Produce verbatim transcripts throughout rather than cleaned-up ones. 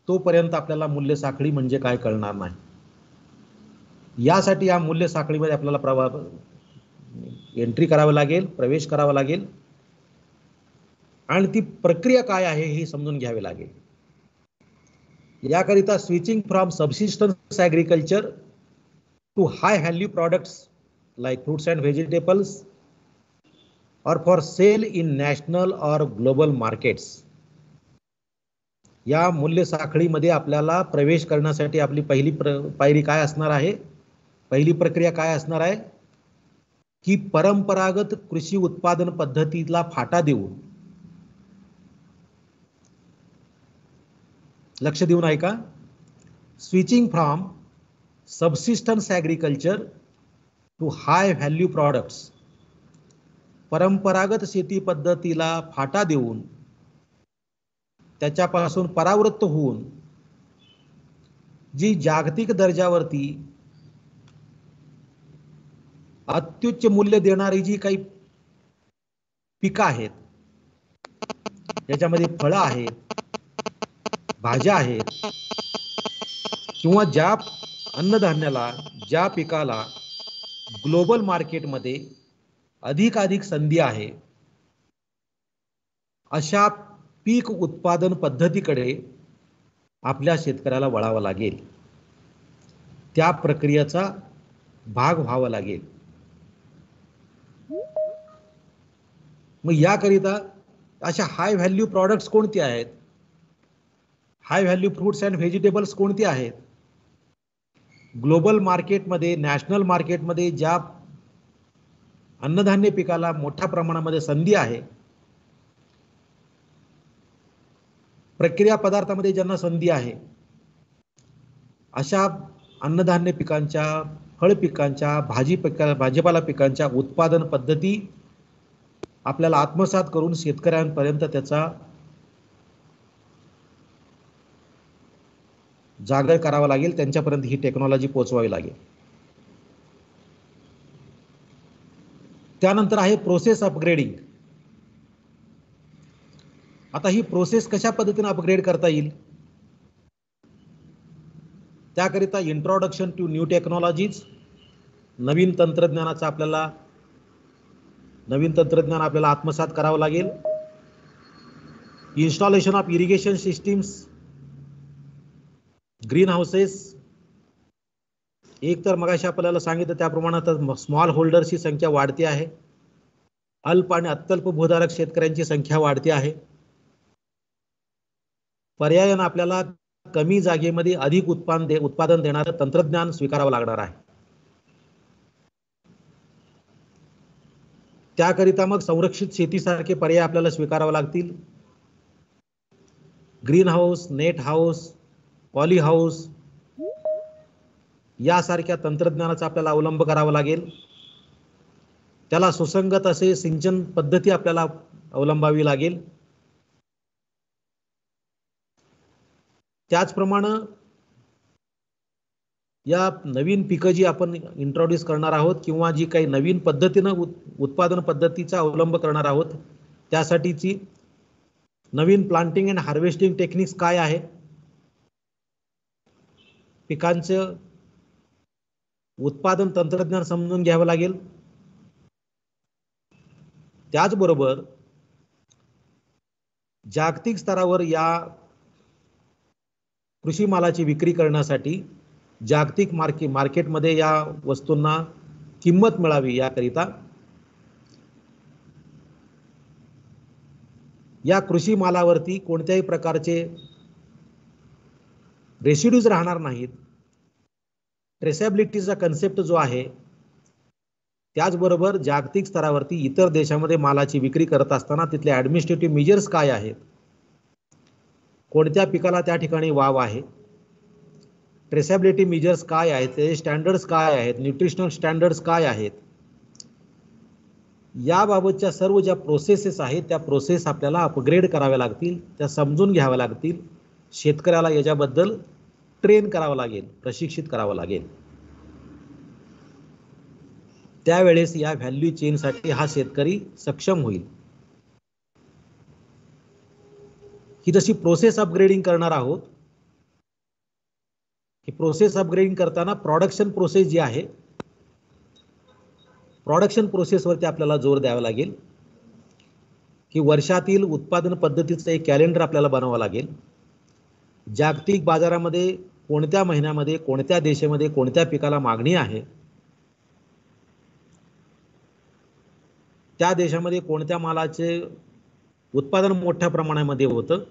तोपर्यंत आपल्याला मूल्य साखळी म्हणजे काय कळणार नाही. यासाठी या मूल्य साखळीमध्ये आपल्याला प्रवाह एंट्री करावी लागेल, प्रवेश करावा लागेल आणि ती प्रक्रिया काय आहे हे समजून घ्यावे लागेल. याकरिता switching from subsistence agriculture to high value products like fruits and vegetables और फॉर सेल इन नॅशनल और ग्लोबल मार्केट्स. या मूल्य साखळीमध्ये आपल्याला प्रवेश करण्यासाठी आपली पहिली पायरी काय असणार आहे, पहिली प्रक्रिया काय असणार आहे की परंपरागत कृषी उत्पादन पद्धतीला फाटा देऊन, लक्ष देऊन ऐका, switching from subsistence agriculture to high value products. परंपरागत शेती पद्धतीला फाटा देऊन त्याच्यापासून परावृत्त होऊन जी जागतिक दर्जावरती अत्युच्च मूल्य देणारी जी काही पिकं आहेत, त्याच्यामध्ये फळं आहेत, भाज्या आहेत किंवा ज्या अन्नधान्याला, ज्या पिकाला ग्लोबल मार्केटमध्ये अधिकाधिक संधी आहे, अशा पीक उत्पादन पद्धतीकडे आपल्या शेतकऱ्याला वळावं लागेल, त्या प्रक्रियेचा भाग व्हावं लागेल. मग याकरिता अशा हाय व्हॅल्यू प्रॉडक्ट्स कोणते आहेत, high value fruits and vegetables कोणते आहेत, ग्लोबल मार्केटमध्ये, नॅशनल मार्केटमध्ये ज्या अन्नधान्य पिकाला मोठ्या प्रमाणामध्ये संधी आहे, प्रक्रिया पदार्थामध्ये ज्यांना संधी आहे, अशा अन्नधान्य पिकांच्या, फळ पिकांच्या, भाजी पिका भाजीपाला पिकांच्या उत्पादन पद्धती आपल्याला आत्मसात करून शेतकऱ्यांपर्यंत त्याचा जागर करावा लागेल, त्यांच्यापर्यंत ही टेक्नॉलॉजी पोहोचवावी लागेल. त्यानंतर आहे प्रोसेस अपग्रेडिंग. आता ही प्रोसेस कशा पद्धतीने अपग्रेड करता येईल, त्याकरिता इंट्रोडक्शन टू न्यू टेक्नॉलॉजीज, नवीन तंत्रज्ञानाचा आपल्याला नवीन तंत्रज्ञान आपल्याला आत्मसात करावं लागेल. Installation of irrigation systems, green houses. एक तर मगाशी आपल्याला सांगितलं त्याप्रमाणे स्मॉल होल्डर्सची संख्या वाढते आहे, अल्प आणि अत्यल्प भूधारक शेतकऱ्यांची संख्या वाढते आहे. पर्यायाने आपल्याला कमी जागेमध्ये अधिक उत्पादन दे उत्पादन देणारं तंत्रज्ञान स्वीकारावं लागणार आहे. त्याकरिता मग संरक्षित शेतीसारखे पर्याय आपल्याला स्वीकारावे लागतील. Green house, net house, poly house यासारख्या तंत्रज्ञानाचा आपल्याला अवलंब करावा लागेल. त्याला सुसंगत असे सिंचन पद्धती आपल्याला अवलंबावी लागेल. त्याचप्रमाणे या नवीन पिकं जी आपण इंट्रोड्यूस करणार आहोत किंवा जी काही नवीन पद्धतीनं उत्पादन पद्धतीचा अवलंब करणार आहोत, त्यासाठीची नवीन प्लांटिंग अँड हार्वेस्टिंग टेक्निक्स काय आहे, पिकांचं उत्पादन तंत्रज्ञान समजून घ्यावं लागेल. त्याचबरोबर जागतिक स्तरावर या कृषी मालाची विक्री करण्यासाठी जागतिक मार्के मार्केटमध्ये या वस्तूंना किंमत मिळावी, याकरिता या कृषी मालावरती कोणत्याही प्रकारचे रेसिड्यूज राहणार नाहीत. ट्रेसेबिलिटीचा कन्सेप्ट जो आहे, त्याचबरोबर जागतिक स्तरावरती इतर देशामध्ये मालाची विक्री करत असताना तिथले ॲडमिनिस्ट्रेटिव्ह मेजर्स काय आहेत, कोणत्या पिकाला त्या ठिकाणी वाव आहे, ट्रेसेबिलिटी मेजर्स काय आहेत, ते स्टँडर्ड्स काय आहेत, न्यूट्रिशनल स्टँडर्ड्स काय आहेत, याबाबतच्या सर्व ज्या प्रोसेसेस आहेत त्या प्रोसेस आपल्याला अपग्रेड कराव्या लागतील, त्या समजून घ्याव्या लागतील. शेतकऱ्याला याच्याबद्दल ट्रेन करावं लागेल, प्रशिक्षित करावं लागेल. त्यावेळेस या व्हॅल्यू चेनसाठी हा शेतकरी सक्षम होईल. ही जशी प्रोसेस अपग्रेडिंग करणार आहोत, की प्रोसेस अपग्रेडिंग करताना प्रोडक्शन प्रोसेस जी आहे, प्रोडक्शन प्रोसेसवरती आपल्याला जोर द्यावा लागेल की वर्षातील उत्पादन पद्धतीचं एक कॅलेंडर आपल्याला बनावं लागेल. जागतिक बाजारामध्ये कोणत्या महिन्यामध्ये कोणत्या देशामध्ये कोणत्या पिकाला मागणी आहे, त्या देशामध्ये कोणत्या मालाचे उत्पादन मोठ्या प्रमाणामध्ये होतं,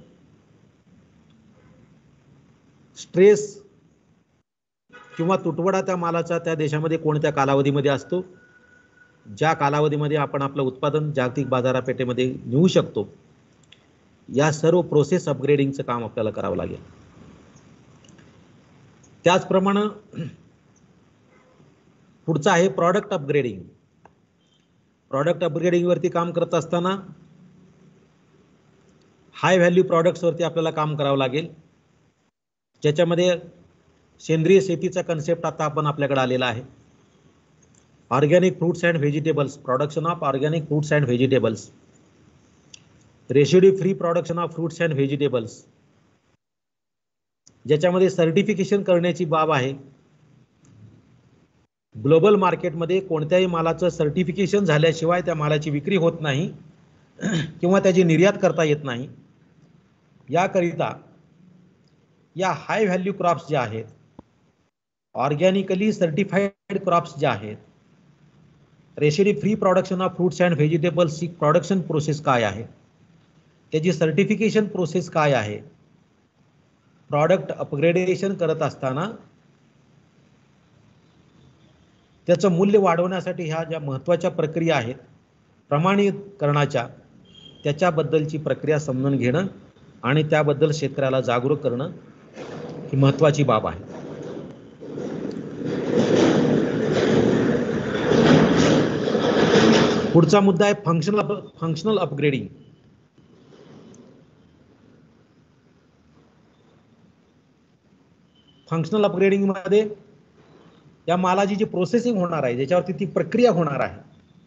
स्ट्रेस किंवा तुटवडा त्या मालाचा त्या देशामध्ये कोणत्या कालावधीमध्ये असतो, ज्या कालावधीमध्ये आपण आपलं उत्पादन जागतिक बाजारपेठेमध्ये नेऊ शकतो, या सर्व प्रोसेस अपग्रेडिंगचं काम आपल्याला करावं लागेल. त्याचप्रमाणे पुढचं आहे प्रॉडक्ट अपग्रेडिंग. प्रॉडक्ट अपग्रेडिंग वरती काम करत असताना हाय व्हॅल्यू प्रॉडक्ट्स वरती आपल्याला काम करावं लागेल, ज्याच्यामध्ये सेंद्रिय शेतीचा कन्सेप्ट आता आपण आपल्याकडे आलेला आहे. Organic fruits and vegetables, production of organic fruits and vegetables, residue free production of fruits and vegetables, ज्याच्यामध्ये सर्टिफिकेशन करण्याची बाब आहे. ग्लोबल मार्केटमध्ये कोणत्याही मालाचं सर्टिफिकेशन झाल्याशिवाय त्या मालाची विक्री होत नाही किंवा त्याची निर्यात करता येत नाही. याकरिता या हाय व्हॅल्यू क्रॉप्स जे आहेत, ऑर्गॅनिकली सर्टिफाईड क्रॉप्स जे आहेत, residue free production of fruits and vegetables ची प्रोडक्शन प्रोसेस काय आहे, त्याची सर्टिफिकेशन प्रोसेस काय आहे, प्रॉडक्ट अपग्रेडेशन करत असताना त्याचं मूल्य वाढवण्यासाठी ह्या ज्या महत्त्वाच्या प्रक्रिया आहेत प्रमाणीकरणाच्या, त्याच्याबद्दलची प्रक्रिया समजून घेणं आणि त्याबद्दल शेतकऱ्याला जागरूक करणं ही महत्त्वाची बाब आहे. पुढचा मुद्दा आहे functional functional upgrading. Functional upgrading मध्ये या मालाची जी प्रोसेसिंग होणार आहे, ज्याच्यावरती ती प्रक्रिया होणार आहे,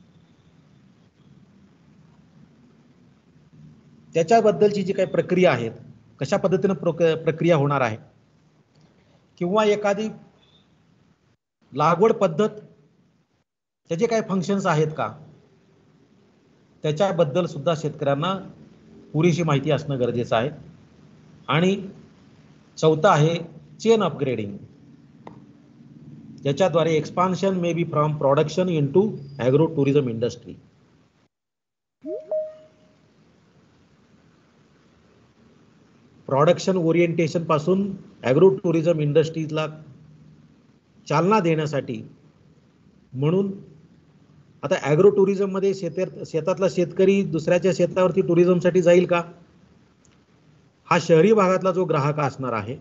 त्याच्याबद्दलची जी काही प्रक्रिया आहेत, कशा पद्धतीने प्रक्रिया होणार आहे, किंवा एखादी लागवड पद्धत त्याचे काही फंक्शन्स आहेत का, त्याच्याबद्दल सुद्धा शेतकऱ्यांना पुरेशी माहिती असणं गरजेचं आहे. आणि चौथा आहे चेन अपग्रेडिंग, ज्याच्याद्वारे expansion may be from production into agro tourism industry. Production orientation पासून ॲग्रो टुरिझम इंडस्ट्रीजला चालना देण्यासाठी, म्हणून आता ॲग्रो टुरिझम मध्ये शेत शेतातला शेतकरी दुसऱ्याच्या शेतावरती टुरिझमसाठी जाईल का? हा शहरी भागातला जो ग्राहक असणार आहे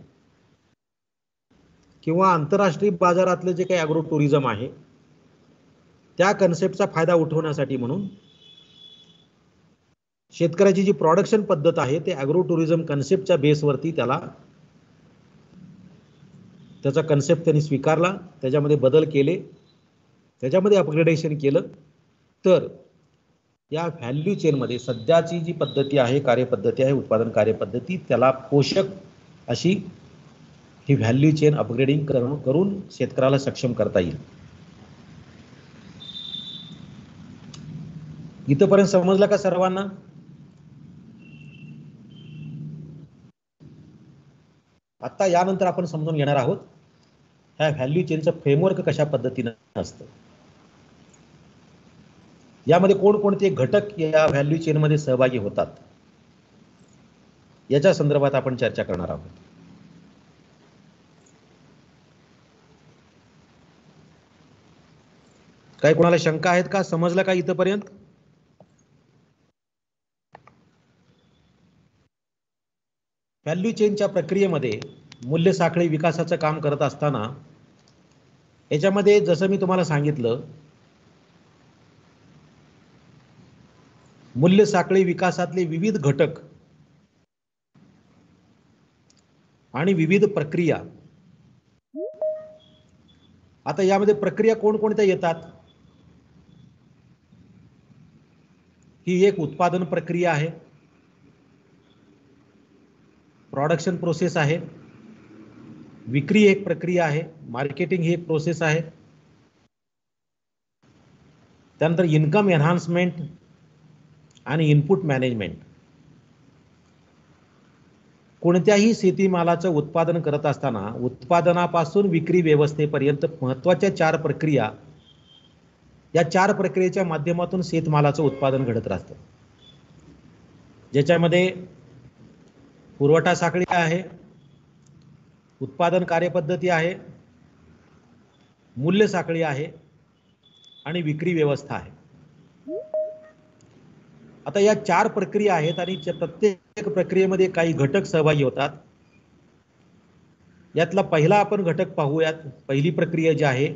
किंवा आंतरराष्ट्रीय बाजारातले जे काही ॲग्रो टुरिझम आहे, त्या कन्सेप्टचा फायदा उठवण्यासाठी म्हणून शेतकऱ्याची जी प्रोडक्शन पद्धत आहे ते ॲग्रो टुरिझम कन्सेप्टच्या बेसवरती त्याला त्याचा कन्सेप्ट त्यांनी स्वीकारला, त्याच्यामध्ये बदल केले, त्याच्यामध्ये अपग्रेडेशन केलं, तर या व्हॅल्यू चेनमध्ये सध्याची जी पद्धती आहे, कार्यपद्धती आहे, उत्पादन कार्यपद्धती, त्याला पोषक अशी ही व्हॅल्यू चेन अपग्रेडिंग करून करून शेतकऱ्याला सक्षम करता येईल. इथपर्यंत समजलं का सर्वांना? आता यानंतर आपण समजून घेणार आहोत ह्या व्हॅल्यू चेनचं फ्रेमवर्क कशा पद्धतीनं असतं, यामध्ये कोणकोणते घटक या व्हॅल्यू चेनमध्ये सहभागी होतात, याच्या संदर्भात आपण चर्चा करणार आहोत. काही कोणाला शंका आहेत का? समजलं का इथपर्यंत? व्हॅल्यू चेनच्या प्रक्रियेमध्ये मूल्य साखळी विकासाचं काम करत असताना याच्यामध्ये जसं मी तुम्हाला सांगितलं, मूल्य साखळी विकासातले विविध घटक आणि विविध प्रक्रिया. आता यामध्ये प्रक्रिया कोणकोणत्या येतात? ही एक उत्पादन प्रक्रिया आहे, प्रोडक्शन प्रोसेस आहे, विक्री एक प्रक्रिया आहे, मार्केटिंग ही एक प्रोसेस आहे, त्यानंतर इन्कम एन्हान्समेंट आणि इनपुट मॅनेजमेंट. कोणत्याही शेतीमालाचं उत्पादन करत असताना उत्पादनापासून विक्री व्यवस्थेपर्यंत महत्त्वाच्या चार प्रक्रिया, या चार प्रक्रियेच्या माध्यमातून शेतमालाचं उत्पादन घडत राहतं, ज्याच्यामध्ये पुरवठा साखळी आहे, उत्पादन कार्यपद्धती आहे, मूल्य साखळी आहे आणि विक्री व्यवस्था आहे. आता या चार प्रक्रिया आहेत आणि प्रत्येक प्रक्रियेमध्ये काही घटक सहभागी होतात. यातला पहिला आपण घटक पाहूयात. पहिली प्रक्रिया जी आहे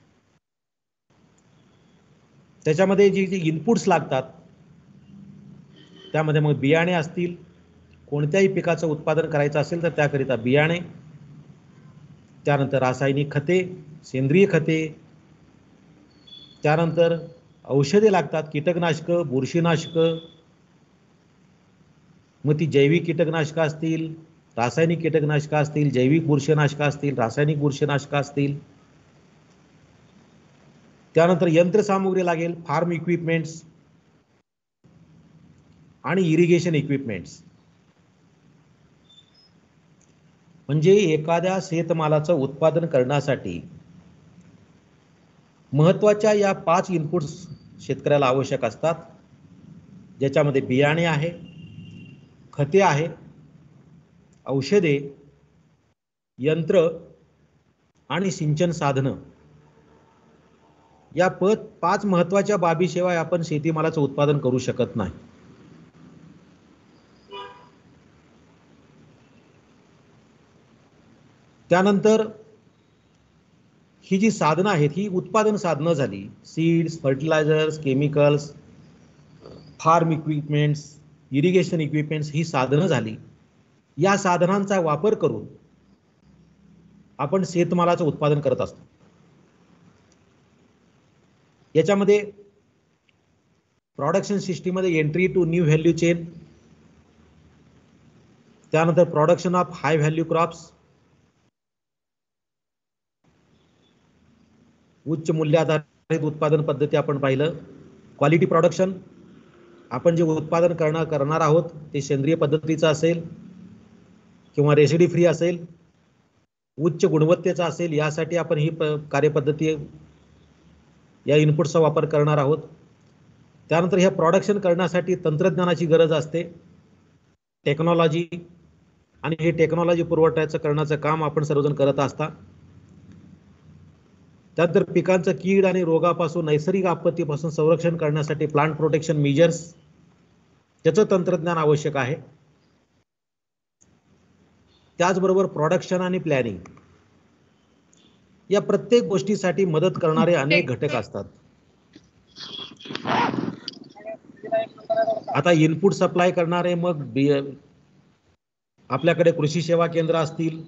त्याच्यामध्ये जी जी इनपुट्स लागतात, त्यामध्ये मग बियाणे असतील, कोणत्याही पिकाचं उत्पादन करायचं असेल तर त्याकरिता बियाणे, त्यानंतर रासायनिक खते, सेंद्रिय खते, त्यानंतर औषधे लागतात, कीटकनाशकं, बुरशीनाशकं, मग ती जैविक कीटकनाशकं असतील, रासायनिक कीटकनाशकं असतील, जैविक बुरशीनाशकं असतील, रासायनिक बुरशीनाशकं असतील, त्यानंतर यंत्रसामुग्री लागेल, फार्म इक्विपमेंट्स आणि इरिगेशन इक्विपमेंट्स. म्हणजे एखाद्या शेतमालाचं उत्पादन करण्यासाठी महत्त्वाच्या या पाच इनपुट्स शेतकऱ्याला आवश्यक असतात, ज्याच्यामध्ये बियाणे आहे, खते आहे, औषधे, यंत्र आणि सिंचन साधनं. या पद पाच महत्त्वाच्या बाबीशिवाय आपण शेतीमालाचं उत्पादन करू शकत नाही. त्यानंतर ही जी साधनं आहेत ही उत्पादन साधनं झाली. Seeds, fertilisers, chemicals, farm equipments, irrigation equipments ही साधनं झाली. या साधनांचा वापर करून आपण शेतमालाचं उत्पादन करत असतो. याच्यामध्ये प्रोडक्शन सिस्टीममध्ये entry to new value chain, त्यानंतर production of high value crops, उच्च मूल्याधारित उत्पादन पद्धती आपण पाहिलं, क्वालिटी प्रोडक्शन, आपण जे उत्पादन करणार करणार आहोत ते सेंद्रिय पद्धतीचं असेल किंवा रेसिडी फ्री असेल, उच्च गुणवत्तेचा असेल, यासाठी आपण ही कार्यपद्धती या इनपुटचा वापर करणार आहोत. त्यानंतर ह्या प्रोडक्शन करण्यासाठी तंत्रज्ञानाची गरज असते, टेक्नॉलॉजी, आणि हे टेक्नॉलॉजी पुरवठ्याचं करण्याचं काम आपण सर्वजण करत असता. त्यानंतर पिकांचं कीड आणि रोगापासून, नैसर्गिक आपत्तीपासून संरक्षण करण्यासाठी प्लांट प्रोटेक्शन मेजर्स, त्याचं तंत्रज्ञान आवश्यक आहे. त्याचबरोबर प्रोडक्शन आणि प्लॅनिंग, या प्रत्येक गोष्टीसाठी मदत करणारे अनेक घटक असतात. आता इनपुट सप्लाय करणारे मग आपल्याकडे कृषी सेवा केंद्र असतील,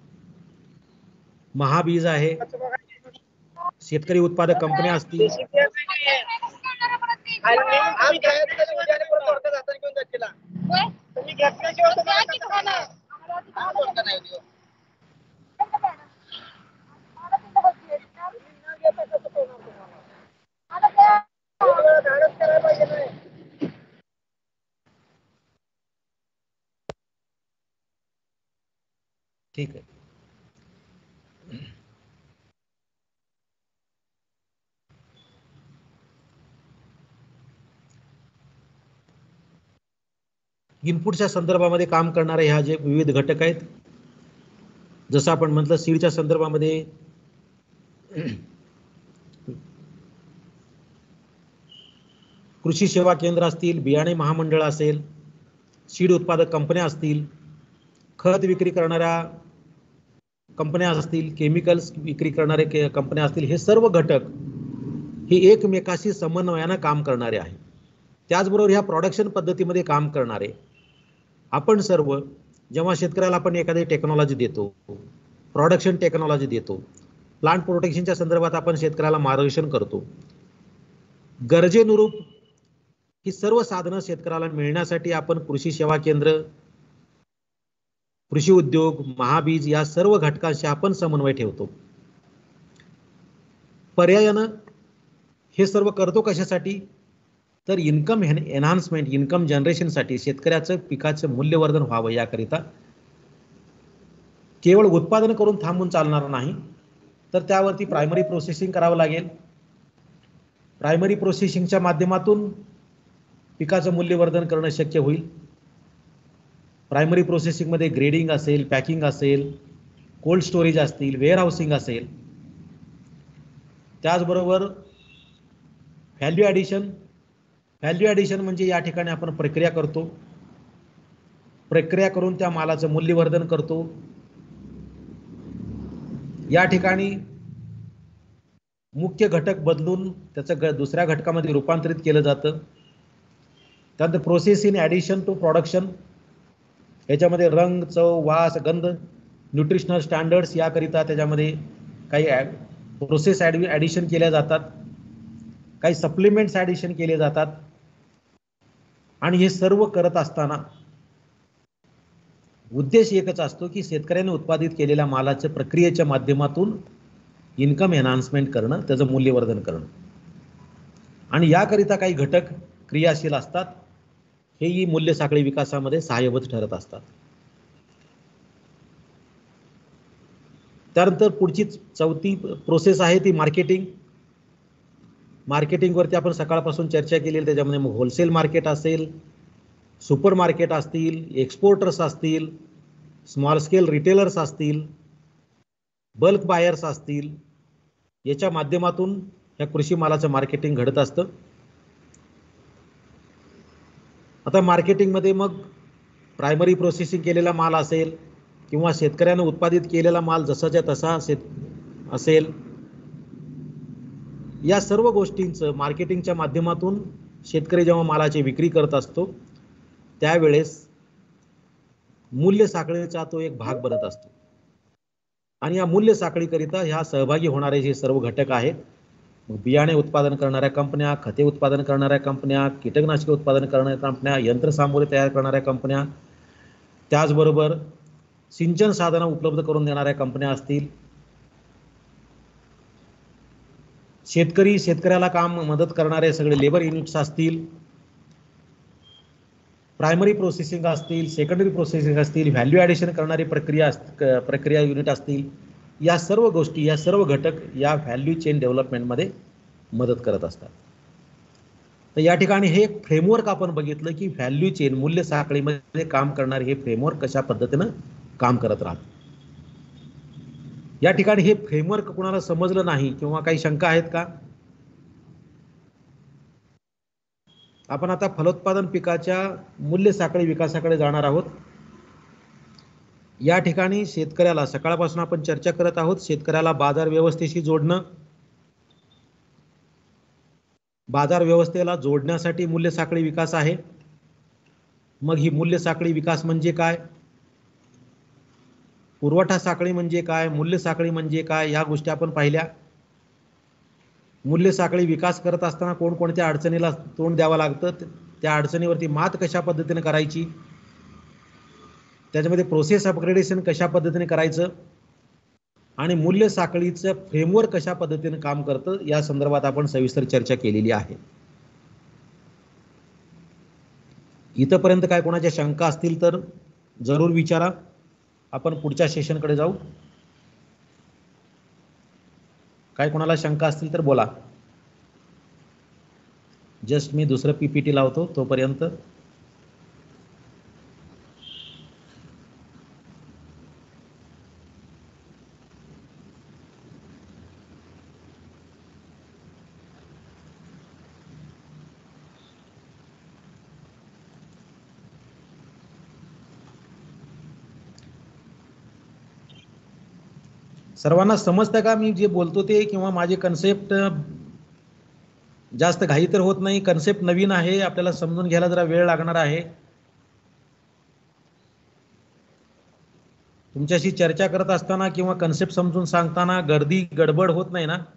महाबीज आहे, शेतकरी उत्पादक कंपन्या असतील, ठीक आहे. इनपुटच्या संदर्भामध्ये काम करणारे ह्या जे विविध घटक आहेत, जसं आपण म्हटलं सीडच्या संदर्भामध्ये कृषी सेवा केंद्र असतील, बियाणे महामंडळ असेल, सीड उत्पादक कंपन्या असतील, खत विक्री करणाऱ्या कंपन्या असतील, केमिकल्स विक्री करणारे कंपन्या असतील, हे सर्व घटक हे एकमेकाशी समन्वयानं काम करणारे आहेत. त्याचबरोबर ह्या प्रोडक्शन पद्धतीमध्ये काम करणारे आपण सर्व, जेव्हा शेतकऱ्याला आपण एखादी टेक्नॉलॉजी देतो, प्रोडक्शन टेक्नॉलॉजी देतो, प्लांट प्रोटेक्शनच्या संदर्भात आपण शेतकऱ्याला मार्गदर्शन करतो, गरजेनुरूप ही सर्व साधनं शेतकऱ्याला मिळण्यासाठी आपण कृषी सेवा केंद्र, कृषी उद्योग, महाबीज या सर्व घटकांशी आपण समन्वय ठेवतो. पर्यायानं हे सर्व करतो कशासाठी? तर इन्कम एनहान्समेंट, इन्कम जनरेशनसाठी, शेतकऱ्याचं पिकाचं मूल्यवर्धन व्हावं याकरिता. केवळ उत्पादन करून थांबून चालणार नाही, तर त्यावरती प्रायमरी प्रोसेसिंग करावं लागेल. प्रायमरी प्रोसेसिंगच्या माध्यमातून पिकाचं मूल्यवर्धन करणं शक्य होईल. प्रायमरी प्रोसेसिंगमध्ये ग्रेडिंग असेल, पॅकिंग असेल, कोल्ड स्टोरेज असतील, वेअर हाऊसिंग असेल. त्याचबरोबर व्हॅल्यू ॲडिशन. व्हॅल्यू ॲडिशन म्हणजे या ठिकाणी आपण प्रक्रिया करतो, प्रक्रिया करून त्या मालाचं मूल्यवर्धन करतो. या ठिकाणी मुख्य घटक बदलून त्याचं दुसऱ्या घटकामध्ये रूपांतरित केलं जातं. त्यानंतर process in addition to production, याच्यामध्ये रंग, चव, वास, गंध, न्यूट्रिशनल स्टँडर्ड्स याकरिता त्याच्यामध्ये काही प्रोसेस ॲडिशन केल्या जातात, काही सप्लिमेंट्स ॲडिशन केले जातात. आणि हे सर्व करत असताना उद्देश एकच असतो की शेतकऱ्याने उत्पादित केलेल्या मालाच्या प्रक्रियेच्या माध्यमातून इन्कम एनहान्समेंट करणं, त्याचं मूल्यवर्धन करणं. आणि याकरिता काही घटक क्रियाशील असतात, हेही मूल्य साखळी विकासामध्ये सहाय्यभूत ठरत असतात. त्यानंतर पुढची चौथी प्रोसेस आहे ती मार्केटिंग. मार्केटिंगवरती आपण सकाळपासून चर्चा केली. त्याच्यामध्ये मग होलसेल मार्केट असेल, सुपर मार्केट असतील, एक्सपोर्टर्स असतील, स्मॉल स्केल रिटेलर्स असतील, बल्क बायर्स असतील, याच्या माध्यमातून या कृषी मालाचं मार्केटिंग घडत असतं. आता मार्केटिंगमध्ये मग प्रायमरी प्रोसेसिंग केलेला माल असेल किंवा शेतकऱ्यानं उत्पादित केलेला माल जसाच्या तसा असेल, या सर्व गोष्टींचं मार्केटिंगच्या माध्यमातून शेतकरी जेव्हा मालाची विक्री करत असतो त्यावेळेस मूल्य साखळीचा तो एक भाग बनत असतो. आणि या मूल्य साखळीकरिता ह्या सहभागी होणारे जे सर्व घटक आहेत, मग बियाणे उत्पादन करणाऱ्या कंपन्या, खते उत्पादन करणाऱ्या कंपन्या, कीटकनाशके उत्पादन करणाऱ्या कंपन्या, यंत्रसामुग्री तयार करणाऱ्या कंपन्या, त्याचबरोबर सिंचन साधनं उपलब्ध करून देणाऱ्या कंपन्या असतील, शेतकरी शेतकऱ्याला काम मदत करणारे सगळे लेबर युनिट्स असतील, प्रायमरी प्रोसेसिंग असतील, सेकंडरी प्रोसेसिंग असतील, व्हॅल्यू ॲडिशन करणारी प्रक्रिया प्रक्रिया युनिट असतील, या सर्व गोष्टी, या सर्व घटक या व्हॅल्यू चेन डेव्हलपमेंटमध्ये मदत करत असतात. तर या ठिकाणी हे फ्रेमवर्क आपण बघितलं की व्हॅल्यू चेन, मूल्य साखळीमध्ये काम करणारे हे फ्रेमवर्क कशा पद्धतीनं काम करत राहतं. या ठिकाणी हे फ्रेमवर्क कुणाला समजलं नाही किंवा काही शंका आहेत का? आपण आता फलोत्पादन पिकाच्या मूल्य साखळी विकासाकडे जाणार आहोत. या ठिकाणी शेतकऱ्याला, सकाळपासून आपण चर्चा करत आहोत, शेतकऱ्याला बाजार व्यवस्थेशी जोडणं. बाजार व्यवस्थेला जोडण्यासाठी मूल्य साखळी विकास आहे. मग ही मूल्य साखळी विकास म्हणजे काय, पुरवठा साखळी म्हणजे काय, मूल्य साखळी म्हणजे काय, या गोष्टी आपण पाहिल्या. मूल्य साखळी विकास करत असताना कोणकोणत्या अडचणीला तोंड द्यावं लागतं, त्या अडचणीवरती मात कशा पद्धतीने करायची, त्याच्यामध्ये प्रोसेस अपग्रेडेशन कशा पद्धतीने करायचं आणि मूल्य साखळीचं फ्रेमवर्क कशा पद्धतीने काम करतं, या संदर्भात आपण सविस्तर चर्चा केलेली आहे. इथपर्यंत काय कोणाच्या शंका असतील तर जरूर विचारा. आपण पुढच्या सेशनकडे जाऊ. काय कोणाला शंका असतील तर बोला. जस्ट मी दुसरं पीपीटी लावतो तोपर्यंत. सर्वांना समजतं का मी जे बोलतो ते, किंवा माझे कन्सेप्ट जास्त घाई तर होत नाही? कन्सेप्ट नवीन आहे, आपल्याला समजून घ्यायला जरा वेळ लागणार आहे. तुमच्याशी चर्चा करत असताना किंवा कन्सेप्ट समजून सांगताना गर्दी गडबड होत नाही ना?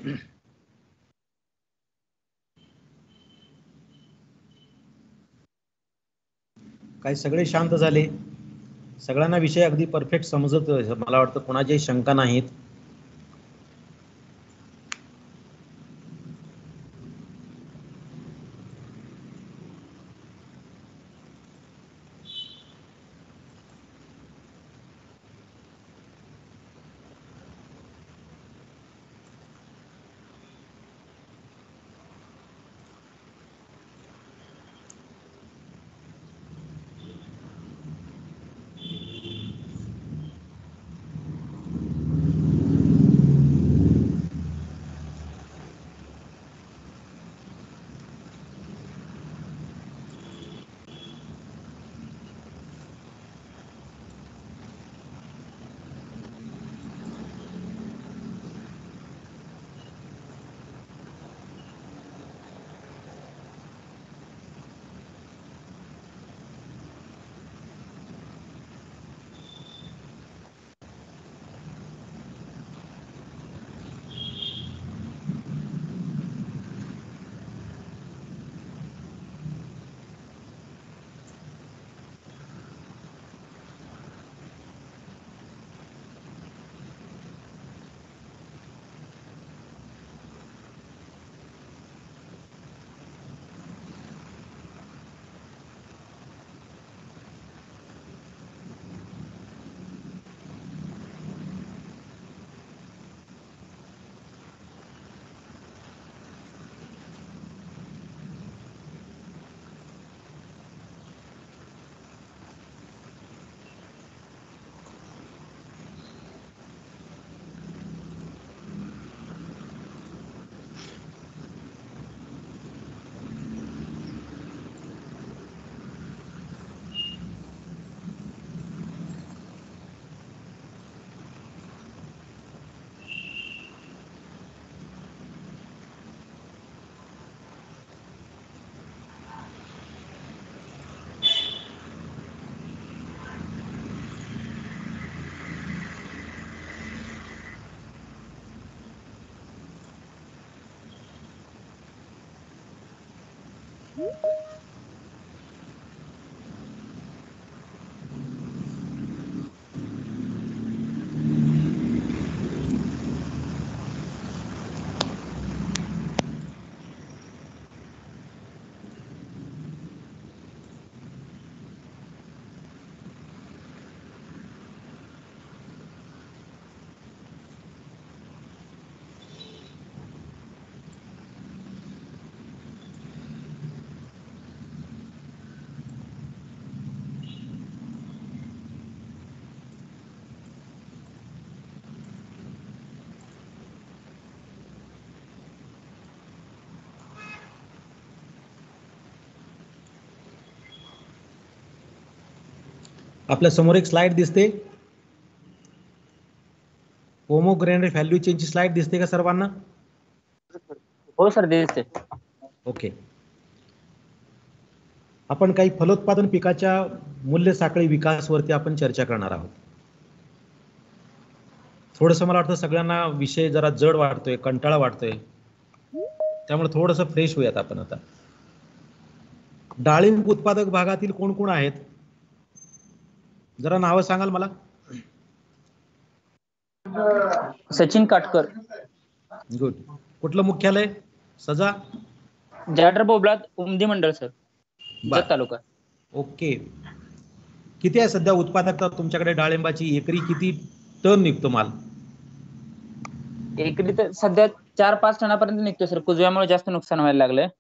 काही सगळे शांत झाले, सगळ्यांना विषय अगदी परफेक्ट समजत, मला वाटतं कोणाच्याही शंका नाहीत. आपल्या समोर एक स्लाइड दिसते, पोमोग्रेनेट व्हॅल्यू चेनची स्लाइड दिसते का सर्वांना? हो सर, दिसते. ओके. आपण काही फलोत्पादन पिकाच्या मूल्य साखळी विकासवरती आपण चर्चा करणार आहोत. थोडंसं मला वाटतं सगळ्यांना विषय जरा जड वाटतोय, कंटाळा वाटतोय, त्यामुळे थोडंसं फ्रेश होऊयात आपण आता. डाळिंब उत्पादक भागातील कोण कोण आहेत? जरा नावं सांगाल मला? सचिन काटकर. गुड. कुठलं मुख्यालय? सजा? जाडर बोबलात उमदी मंडळ सर, जत तालुका. ओके. किती आहे सध्या उत्पादकता तुमच्याकडे डाळिंबाची? एकरी किती टन निघतो माल? एकरी तर सध्या चार पाच टनापर्यंत निघतो सर, कुजव्यामुळे जास्त नुकसान व्हायला लागलंय.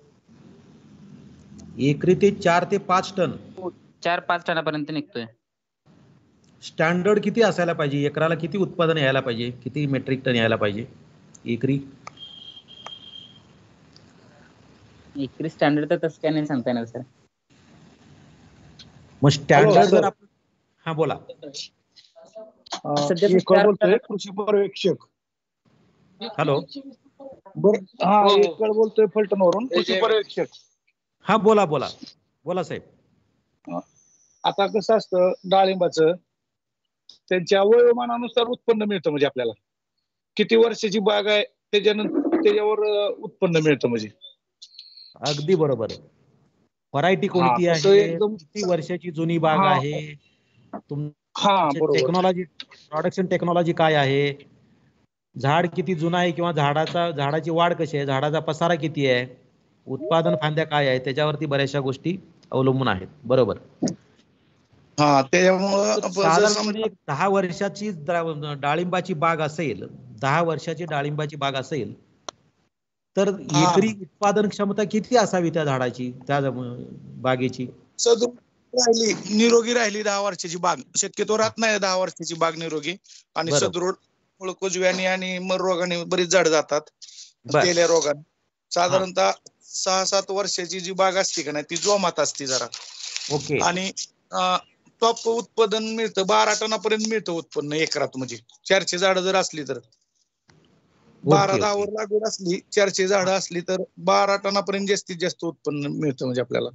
एकरी ते चार ते पाच टन? चार पाच टनापर्यंत निघतोय. स्टँडर्ड किती असायला पाहिजे? एकराला किती उत्पादन यायला पाहिजे? किती मेट्रिक टन यायला पाहिजे एकरी? एकरी स्टँडर्ड तर तसं काय नाही सांगता येणार सर. मग स्टँडर्ड जर आपण, हा बोला. बोलतोय कृषी पर्यवेक्षक. हॅलो. बर, हा एक वेळ बोलतोय फलटणवरून, कृषी पर्यवेक्षक. हा बोला बोला बोला साहेब. आता कसं असतं डाळिंबाचं, त्यांच्या वयोमानानुसार उत्पन्न मिळतं. म्हणजे आपल्याला किती वर्षाची बाग आहे त्याच्यानंतर त्याच्यावर अं, उत्पन्न मिळतं म्हणजे. अगदी बरोबर. व्हरायटी हा कोणती तसं आहे, एकदम. किती वर्षाची जुनी बाग हा आहे, हा तुमचे बरोबर. टेक्नॉलॉजी, प्रोडक्शन टेक्नॉलॉजी काय आहे, झाड किती जुना आहे किंवा झाडाचा झाडाची वाढ कशी आहे, झाडाचा पसारा किती आहे, उत्पादन फांद्या काय आहे, त्याच्यावरती बऱ्याचशा गोष्टी अवलंबून आहेत. बरोबर. हा त्याच्यामुळं जर साधारणपणे समजा एक दहा वर्षाची द्रा- डाळिंबाची बाग असेल, दहा वर्षाची डाळिंबाची बाग असेल, तर हा एकरी उत्पादन क्षमता किती असावी त्या झाडाची, त्या बागेची? सदृढ राहिली, निरोगी राहिली दहा वर्षाची बाग, शक्यतो राहत नाही दहा वर्षाची बाग निरोगी आणि बरोबर. सदृढ, मुळ कुजव्याने आणि मर रोगाने बरीच झाड जातात, बर. तेल्या रोगाने. हा. साधारणतः सहा सात वर्षाची जी बाग असते का नाही ती जोमात असते जरा, ओके. आणि टॉप उत्पादन मिळतं, बारा टनापर्यंत मिळतं उत्पन्न एकरात. म्हणजे चारशे झाडं जर असली तर, बारा ओके दहा ओके वर लागवड असली, चारशे झाडं असली तर बारा टनापर्यंत जास्तीत जास्त उत्पन्न मिळतं म्हणजे आपल्याला.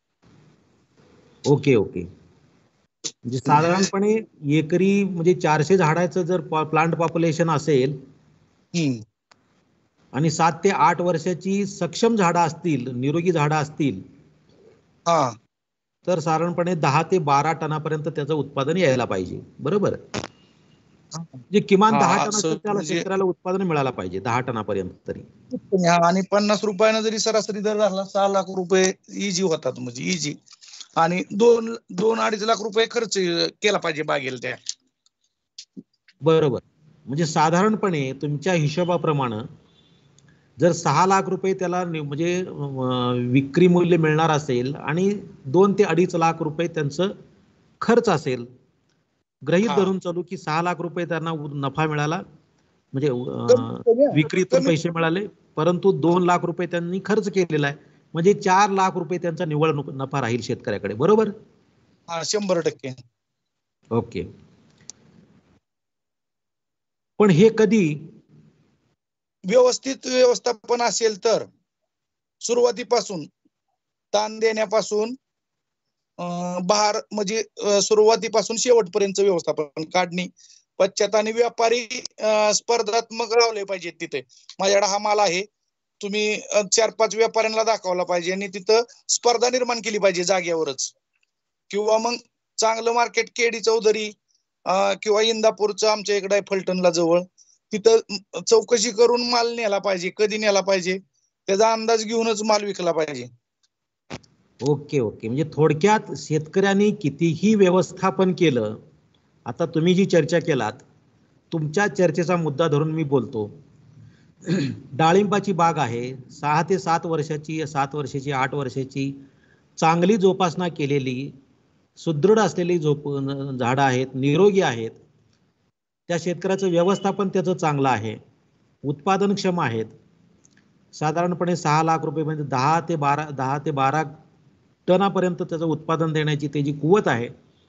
Okay okay. म्हणजे साधारणपणे एकरी म्हणजे चारशे झाडाचं जर प्लांट पॉप्युलेशन असेल हम्म. आणि सात ते आठ वर्षाची सक्षम झाडं असतील, निरोगी झाडं असतील, हा तर साधारणपणे दहा ते बारा टनापर्यंत त्याचं उत्पादन यायला पाहिजे. बरोबर. म्हणजे किमान हा दहा असं टनाचं त्याला म्हणजे. शेतकऱ्याला उत्पादन मिळायला पाहिजे, दहा टनापर्यंत तरी. हा, आणि पन्नास रुपयानं जरी सरासरी दर झाला, सहा लाख रुपये इजी होतात म्हणजे इजी. आणि दोन दोन अडीच लाख रुपये खर्च केला पाहिजे बागेला त्या. बरोबर. म्हणजे साधारणपणे तुमच्या हिशोबाप्रमाणे जर सहा लाख रुपये त्याला म्हणजे विक्री मूल्य मिळणार असेल आणि दोन ते अडीच लाख रुपये त्यांचं खर्च असेल, गृहीत हा धरून चालू की सहा लाख रुपये त्यांना नफा मिळाला, म्हणजे कमीत कमी विक्रीतून कमीत पैसे मिळाले, परंतु दोन लाख रुपये त्यांनी खर्च केलेला आहे, म्हणजे चार लाख रुपये त्यांचा निव्वळ नफा राहील शेतकऱ्याकडे. बरोबर. हा शंभर टक्के. ओके. पण हे कधी व्यवस्थित व्यवस्थापन असेल तर, सुरुवातीपासून ताण देण्यापासून बहार म्हणजे सुरुवातीपासून शेवटपर्यंत व्यवस्थापन, काढणी पश्चात, आणि व्यापारी स्पर्धात्मक रावले पाहिजेत तिथे. माझ्याकडे हा माल आहे, तुम्ही चार पाच व्यापाऱ्यांना दाखवला पाहिजे आणि तिथं स्पर्धा निर्माण केली पाहिजे जागेवरच. किंवा मग चांगलं मार्केट केडी चौधरी किंवा इंदापूरचं आमच्या इकडे आहे फलटणला जवळ, तिथं चौकशी करून माल नेला पाहिजे, कधी नेला पाहिजे त्याचा अंदाज घेऊनच माल विकला पाहिजे. Okay okay. म्हणजे थोडक्यात शेतकऱ्यांनी कितीही व्यवस्थापन केलं, आता तुम्ही जी चर्चा केलात, तुमच्या चर्चेचा मुद्दा धरून मी बोलतो. डाळिंबाची बाग आहे, सहा ते सात वर्षाची, सात वर्षाची, आठ वर्षाची, चांगली जोपासना केलेली, सुदृढ असलेली झोप झाडं आहेत, निरोगी आहेत, त्या शेतकऱ्याचं व्यवस्थापन त्याचं चांगलं आहे, उत्पादनक्षम आहेत. साधारणपणे सहा लाख रुपये म्हणजे दहा ते बारा दहा ते बारा टनापर्यंत त्याचं उत्पादन देण्याची त्याची कुवत आहे.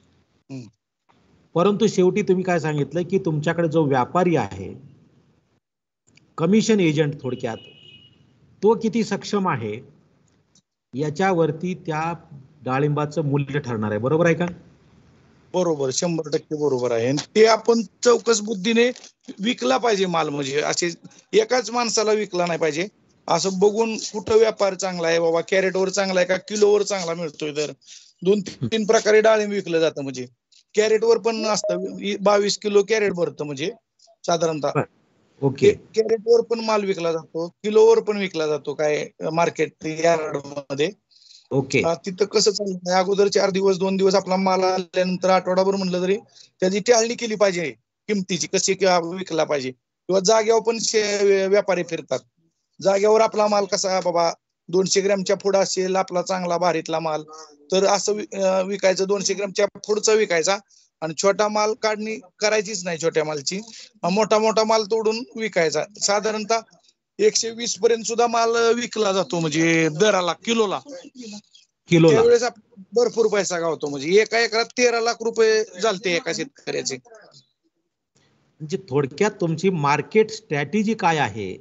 परंतु शेवटी तुम्ही काय सांगितलं की तुमच्याकडे जो व्यापारी आहे, कमिशन एजंट, थोडक्यात तो किती सक्षम आहे याच्यावरती त्या डाळिंबाचं मूल्य ठरणार आहे. बरोबर आहे का? बरोबर, शंभर टक्के बरोबर आहे. ते आपण चौकस बुद्धीने विकला पाहिजे माल, म्हणजे असे एकाच माणसाला विकला नाही पाहिजे. असं बघून कुठं व्यापार चांगला आहे बाबा, कॅरेटवर चांगला आहे का किलोवर चांगला मिळतोय, तर दोन तीन प्रकारे डाळिंब विकलं जातं. म्हणजे कॅरेटवर पण असतं, बावीस किलो कॅरेट भरतं म्हणजे साधारणतः. ओके. कॅरेटवर पण माल विकला जातो, किलोवर पण विकला जातो काय मार्केट यार्ड मध्ये. ओके. तिथं कसं चाललंय, अगोदर चार दिवस दोन दिवस आपला माल आल्यानंतर आठवडाभर म्हणलं तरी त्याची टाळणी केली पाहिजे किमतीची, कशी विकला पाहिजे. किंवा जाग्यावर पण व्यापारी फिरतात, जाग्यावर आपला माल कसा बाबा दोनशे ग्रॅमच्या पुढं असेल आपला चांगला भारीतला माल, तर असं विकायचं, दोनशे ग्रॅमच्या पुढचा विकायचा, आणि छोटा माल काढणी करायचीच नाही छोट्या मालची, मोठा मोठा माल तोडून विकायचा. साधारणतः एकशे वीस पर्यंत सुद्धा माल विकला जातो, म्हणजे दराला, किलोला. किलोला त्यावेळेस भरपूर पैसा गावतो, म्हणजे एका एकरात तेरा लाख रुपये झालते एका शेतकऱ्याचे. म्हणजे थोडक्यात तुमची मार्केट स्ट्रॅटेजी काय आहे,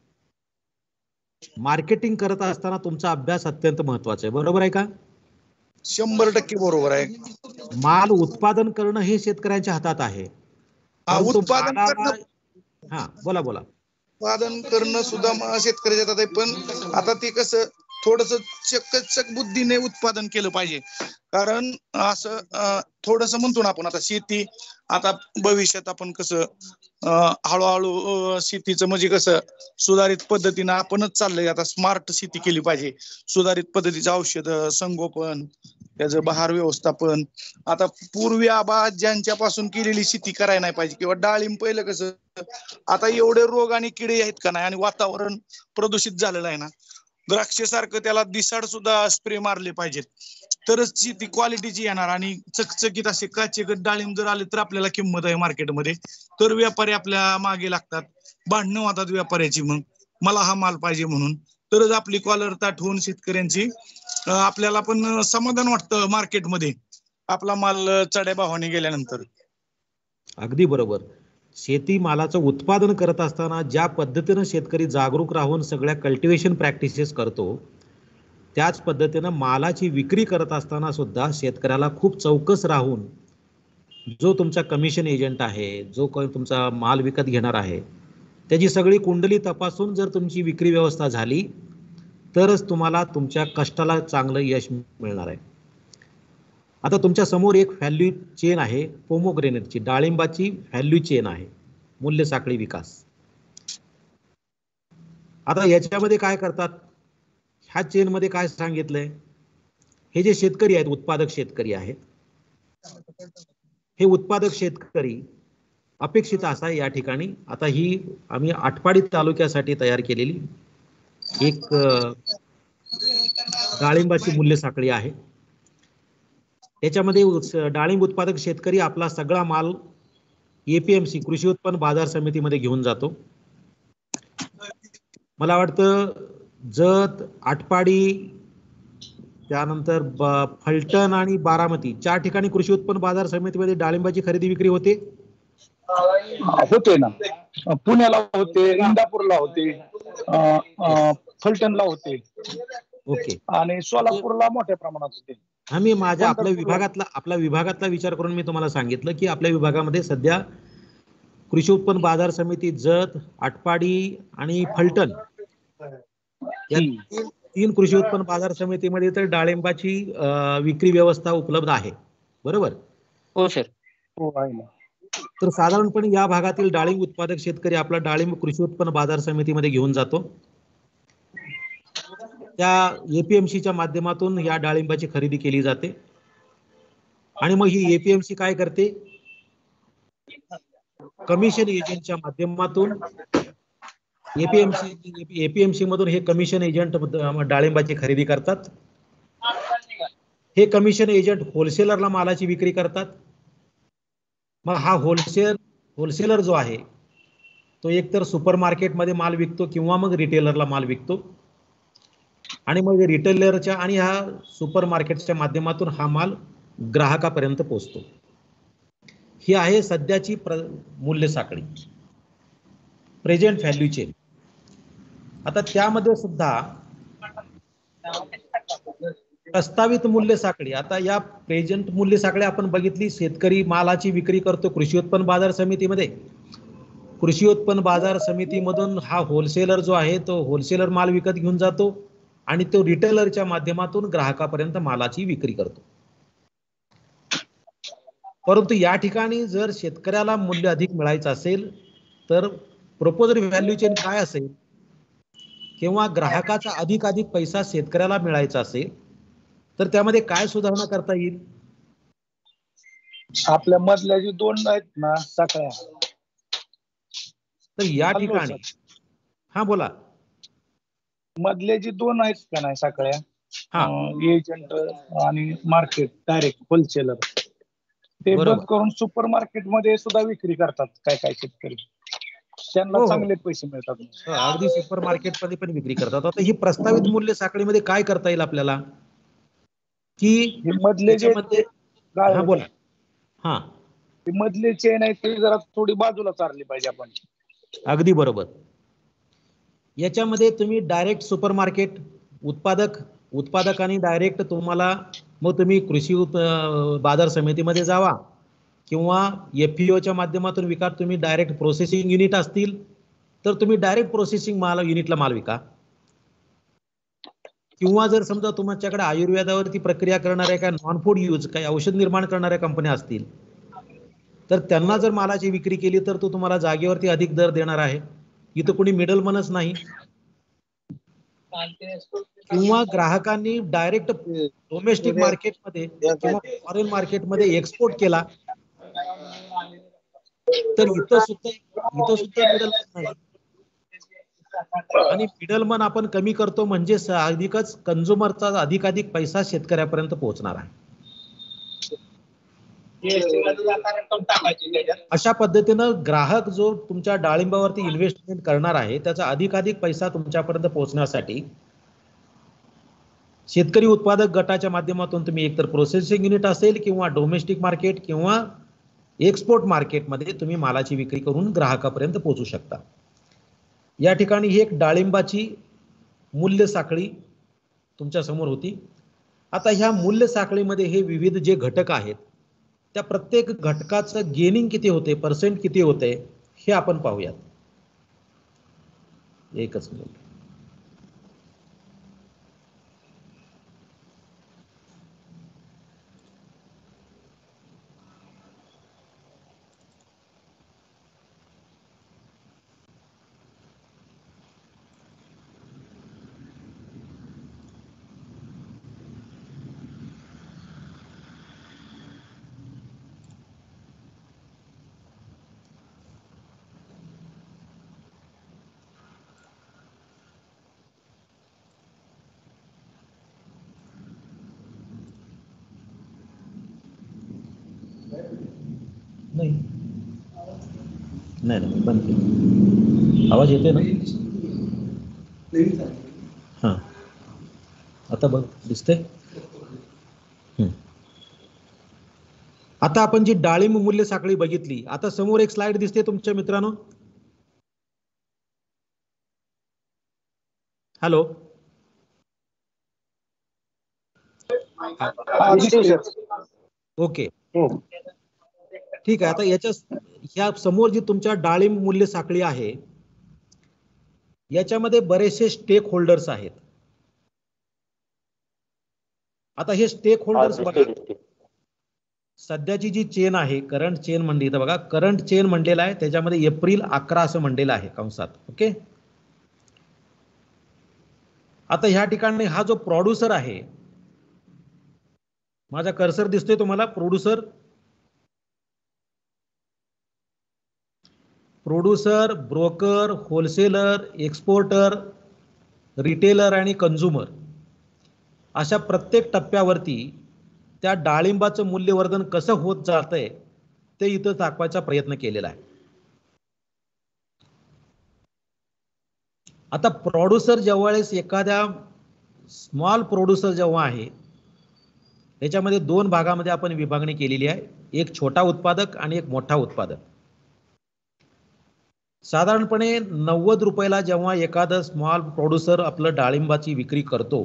मार्केटिंग करत असताना तुमचा अभ्यास अत्यंत महत्वाचा आहे. बरोबर आहे का? शंभर टक्के बरोबर आहे. माल उत्पादन करणं हे शेतकऱ्यांच्या हातात आहे, परंतु उत्पादन मालाला, करणं, हा बोला बोला उत्पादन करणं सुद्धा म- शेतकऱ्याच्या हातात आहे, पण आता ते कसं थोडस चकचक बुद्धीने उत्पादन केलं पाहिजे. कारण असं अं, थोडस म्हणतो ना आपण आता शेती, आता भविष्यात आपण कसं अं, हळूहळू अं, शेतीचं म्हणजे कसं सुधारित पद्धतीनं आपणच चाललंय, आता स्मार्ट शेती केली पाहिजे. सुधारित पद्धतीचं औषधं, संगोपन, त्याचं बहार व्यवस्थापन. आता पूर्वी आबा ज्यांच्यापासून केलेली शेती करायला नाही पाहिजे, किंवा डाळिंब पहिलं कसं, आता एवढे रोग आणि किडे आहेत का नाही, आणि वातावरण प्रदूषित झालेलं आहे ना, द्राक्षासारखं त्याला दिसाड सुद्धा स्प्रे मारले पाहिजेत, तरच ती क्वालिटीची येणार. आणि चकचकीत असे काचेगत डाळिंब जर आले तर आपल्याला किंमत आहे मार्केटमध्ये, तर व्यापारी आपल्या मागे लागतात, भांडणं होतात व्यापाऱ्याची, मग मला हा माल पाहिजे म्हणून, तरच आपली कॉलर ताठ होऊन शेतकऱ्यांची अं, आपल्याला पण समाधान वाटतं मार्केटमध्ये आपला माल चढ्या भावाने गेल्यानंतर. अगदी बरोबर. शेती मालाचं उत्पादन करत असताना ज्या पद्धतीनं शेतकरी जागरूक राहून सगळ्या कल्टिवेशन प्रॅक्टिसेस करतो, त्याच पद्धतीनं मालाची विक्री करत असताना सुद्धा शेतकऱ्याला खूप चौकस राहून, जो तुमचा कमिशन एजंट आहे, जो कोणी तुमचा माल विकत घेणार आहे, त्याची सगळी कुंडली तपासून जर तुमची विक्री व्यवस्था झाली, तरच तुम्हाला तुमच्या कष्टाला चांगलं यश मिळणार आहे. आता तुमच्या समोर एक व्हॅल्यू चेन आहे, पोमोग्रेनेटची, डाळिंबाची व्हॅल्यू चेन आहे, मूल्य साखळी विकास. आता याच्यामध्ये काय करतात, ह्या चेन मध्ये काय सांगितलंय, हे जे शेतकरी आहेत, उत्पादक शेतकरी आहेत, हे उत्पादक शेतकरी अपेक्षित असा या ठिकाणी, आता ही आम्ही आटपाडी तालुक्यासाठी तयार केलेली एक अ, डाळिंबाची मूल्य साखळी आहे. त्याच्यामध्ये उस- डाळिंब उत्पादक शेतकरी आपला सगळा माल एपीएमसी कृषी उत्पन्न बाजार समितीमध्ये घेऊन जातो. मला वाटतं जत, आटपाडी, त्यानंतर ब- फलटण आणि बारामती चार ठिकाणी कृषी उत्पन्न बाजार समितीमध्ये डाळिंबाची खरेदी विक्री होते. होते ना, पुण्याला होते, इंदापूरला होते, अं, अं, फलटणला होते, ओके. आणि सोलापूरला मोठ्या प्रमाणात होते. आम्ही माझ्या आपल्या पंढरपूरला. विभागातला आपल्या विभागातला विचार करून मी तुम्हाला सांगितलं की आपल्या विभागामध्ये सध्या कृषी उत्पन्न बाजार समिती जत, आटपाडी आणि फलटण या तीन तीन कृषी उत्पन्न बाजार समितीमध्ये तर डाळिंबाची अ, विक्री व्यवस्था उपलब्ध आहे, बरोबर. हो सर. हो आहे ना. तर साधारणपणे या भागातील डाळिंब उत्पादक शेतकरी आपला डाळिंब कृषी उत्पन्न बाजार समितीमध्ये घेऊन जातो. त्या एपीएमसीच्या माध्यमातून या डाळिंबाची खरेदी केली जाते, आणि मग ही एपीएमसी काय करते, कमिशन एजंटच्या माध्यमातून एपीएमसी एपीएमसी मधून हे कमिशन एजंट डाळिंबाची खरेदी करतात. हे कमिशन एजंट होलसेलरला मालाची विक्री करतात. मग हा होलसेल होलसेलर जो आहे तो एकतर सुपर मार्केटमध्ये माल विकतो किंवा मग रिटेलरला माल विकतो, आणि मग रिटेलरच्या आणि ह्या सुपर मार्केटच्या माध्यमातून हा माल ग्राहकापर्यंत पोहोचतो. ही आहे सध्याची प्र मूल्य साखळी, प्रेझेंट व्हॅल्यू चेन. आता त्यामध्ये सुद्धा प्रस्तावित मूल्य साखळी, आता या प्रेझेंट मूल्य साखळी आपण बघितली, शेतकरी मालाची विक्री करतो कृषी उत्पन्न बाजार समितीमध्ये, कृषी उत्पन्न बाजार समितीमधून हा होलसेलर जो आहे तो होलसेलर माल विकत घेऊन जातो, आणि तो रिटेलरच्या माध्यमातून ग्राहकापर्यंत मालाची विक्री करतो. परंतु या ठिकाणी जर शेतकऱ्याला मूल्य अधिक मिळायचं असेल तर प्रपोज्ड व्हॅल्यू चेन काय असेल, किंवा ग्राहकाचा अधिक अधिक पैसा शेतकऱ्याला मिळायचा असेल तर त्यामध्ये काय सुधारणा करता येईल. आपल्या मधल्या जे दोन आहेत ना साखळ्या, तर या हॅलो ठिकाणी सर. हा बोला. मधले जे दोन आहेत का नाही साखळ्या, हा एजंट आणि मार्केट डायरेक्ट होलसेलर, ते बंद बरोबर. करून सुपर मार्केट मध्ये सुद्धा विक्री करतात काय काय शेतकरी, त्यांना हो हो चांगले पैसे मिळतात. हो, अगदी सुपर मार्केटमध्ये पण विक्री करतात. आता ही प्रस्तावित मूल्य साखळीमध्ये काय करता येईल आपल्याला, की हे मधले जे त्याच्यामध्ये गाळे हा आहेत, बोला. हा ते मधले चेन आहे ते जरा थोडी बाजूला चालली पाहिजे आपण. अगदी बरोबर. याच्यामध्ये तुम्ही डायरेक्ट सुपर मार्केट उत्पादक उत्पादकांनी डायरेक्ट तुम्हाला, मग तुम्ही कृषी उत बाजार समितीमध्ये जावा किंवा एफपीओच्या माध्यमातून विका, तुम्ही डायरेक्ट प्रोसेसिंग युनिट असतील तर तुम्ही डायरेक्ट प्रोसेसिंग माल युनिटला माल विका. किंवा जर समजा तुमच्याकडे आयुर्वेदावरती प्रक्रिया करणाऱ्या काय नॉन फूड यूज काही औषध निर्माण करणाऱ्या कंपन्या असतील तर त्यांना जर मालाची विक्री केली तर तो तुम्हाला जागेवरती अधिक दर देणार आहे. इथं कोणी मिडलमनच नाही. किंवा ग्राहकांनी डायरेक्ट डोमेस्टिक मार्केटमध्ये किंवा फॉरेन मार्केटमध्ये एक्सपोर्ट केला तर इथं सुद्धा इथं सुद्धा मिडलमन नाही. आणि मिडलमन आपण कमी करतो म्हणजे अधिकच कंझ्युमरचा अधिकाधिक पैसा शेतकऱ्यापर्यंत पोहोचणार आहे. अशा पद्धतीनं ग्राहक जो तुमच्या डाळिंबावरती इन्व्हेस्टमेंट करणार आहे त्याचा अधिकाधिक पैसा तुमच्यापर्यंत पोहोचण्यासाठी शेतकरी उत्पादक गटाच्या माध्यमातून तुम्ही एकतर प्रोसेसिंग युनिट असेल किंवा डोमेस्टिक मार्केट किंवा एक्सपोर्ट मार्केटमध्ये तुम्ही मालाची विक्री करून ग्राहकापर्यंत पोहोचू शकता. या ठिकाणी ही एक डाळिंबाची मूल्य साखळी तुमच्या समोर होती. आता ह्या मूल्य साखळीमध्ये हे विविध जे घटक आहेत त्या प्रत्येक घटकाचं गेनिंग किती होते, पर्सेंट किती होते हे आपण पाहूयात. एकच मिनिट. नाही नाही नाही बंद केलं. आवाज येते ना? हां आता बघ दिसते. आता आपण जी डाळिंब मूल्य साखळी बघितली. आता समोर एक स्लाइड दिसते तुमच्या मित्रांनो. हॅलो ओके ठीक आहे. आता याच्या ह्या समोर जी तुमच्या डाळिंब मूल्य साखळी आहे याच्यामध्ये बरेचसे स्टेक होल्डर्स आहेत. आता हे स्टेक होल्डर्स बघा सध्याची जी चेन आहे करंट चेन म्हणली तर बघा करंट चेन म्हणलेला आहे त्याच्यामध्ये एप्रिल अकरा असं म्हणलेलं आहे कंसात. ओके. आता ह्या ठिकाणी हा जो प्रोड्युसर आहे माझा कर्सर दिसतोय तुम्हाला. Producer producer broker wholesaler exporter retailer आणि कंझ्युमर अशा प्रत्येक टप्प्यावरती त्या डाळिंबाचं मूल्यवर्धन कसं होत जातंय ते इथं दाखवायचा प्रयत्न केलेला आहे. आता प्रोड्युसर ज्यावेळेस एखाद्या स्मॉल प्रोड्युसर जेव्हा आहे याच्यामध्ये दोन भागामध्ये आपण विभागणी केलेली आहे. एक छोटा उत्पादक आणि एक मोठा उत्पादक. साधारणपणे नव्वद रुपयाला जेव्हा एखादं स्मॉल प्रोड्युसर आपलं डाळिंबाची विक्री करतो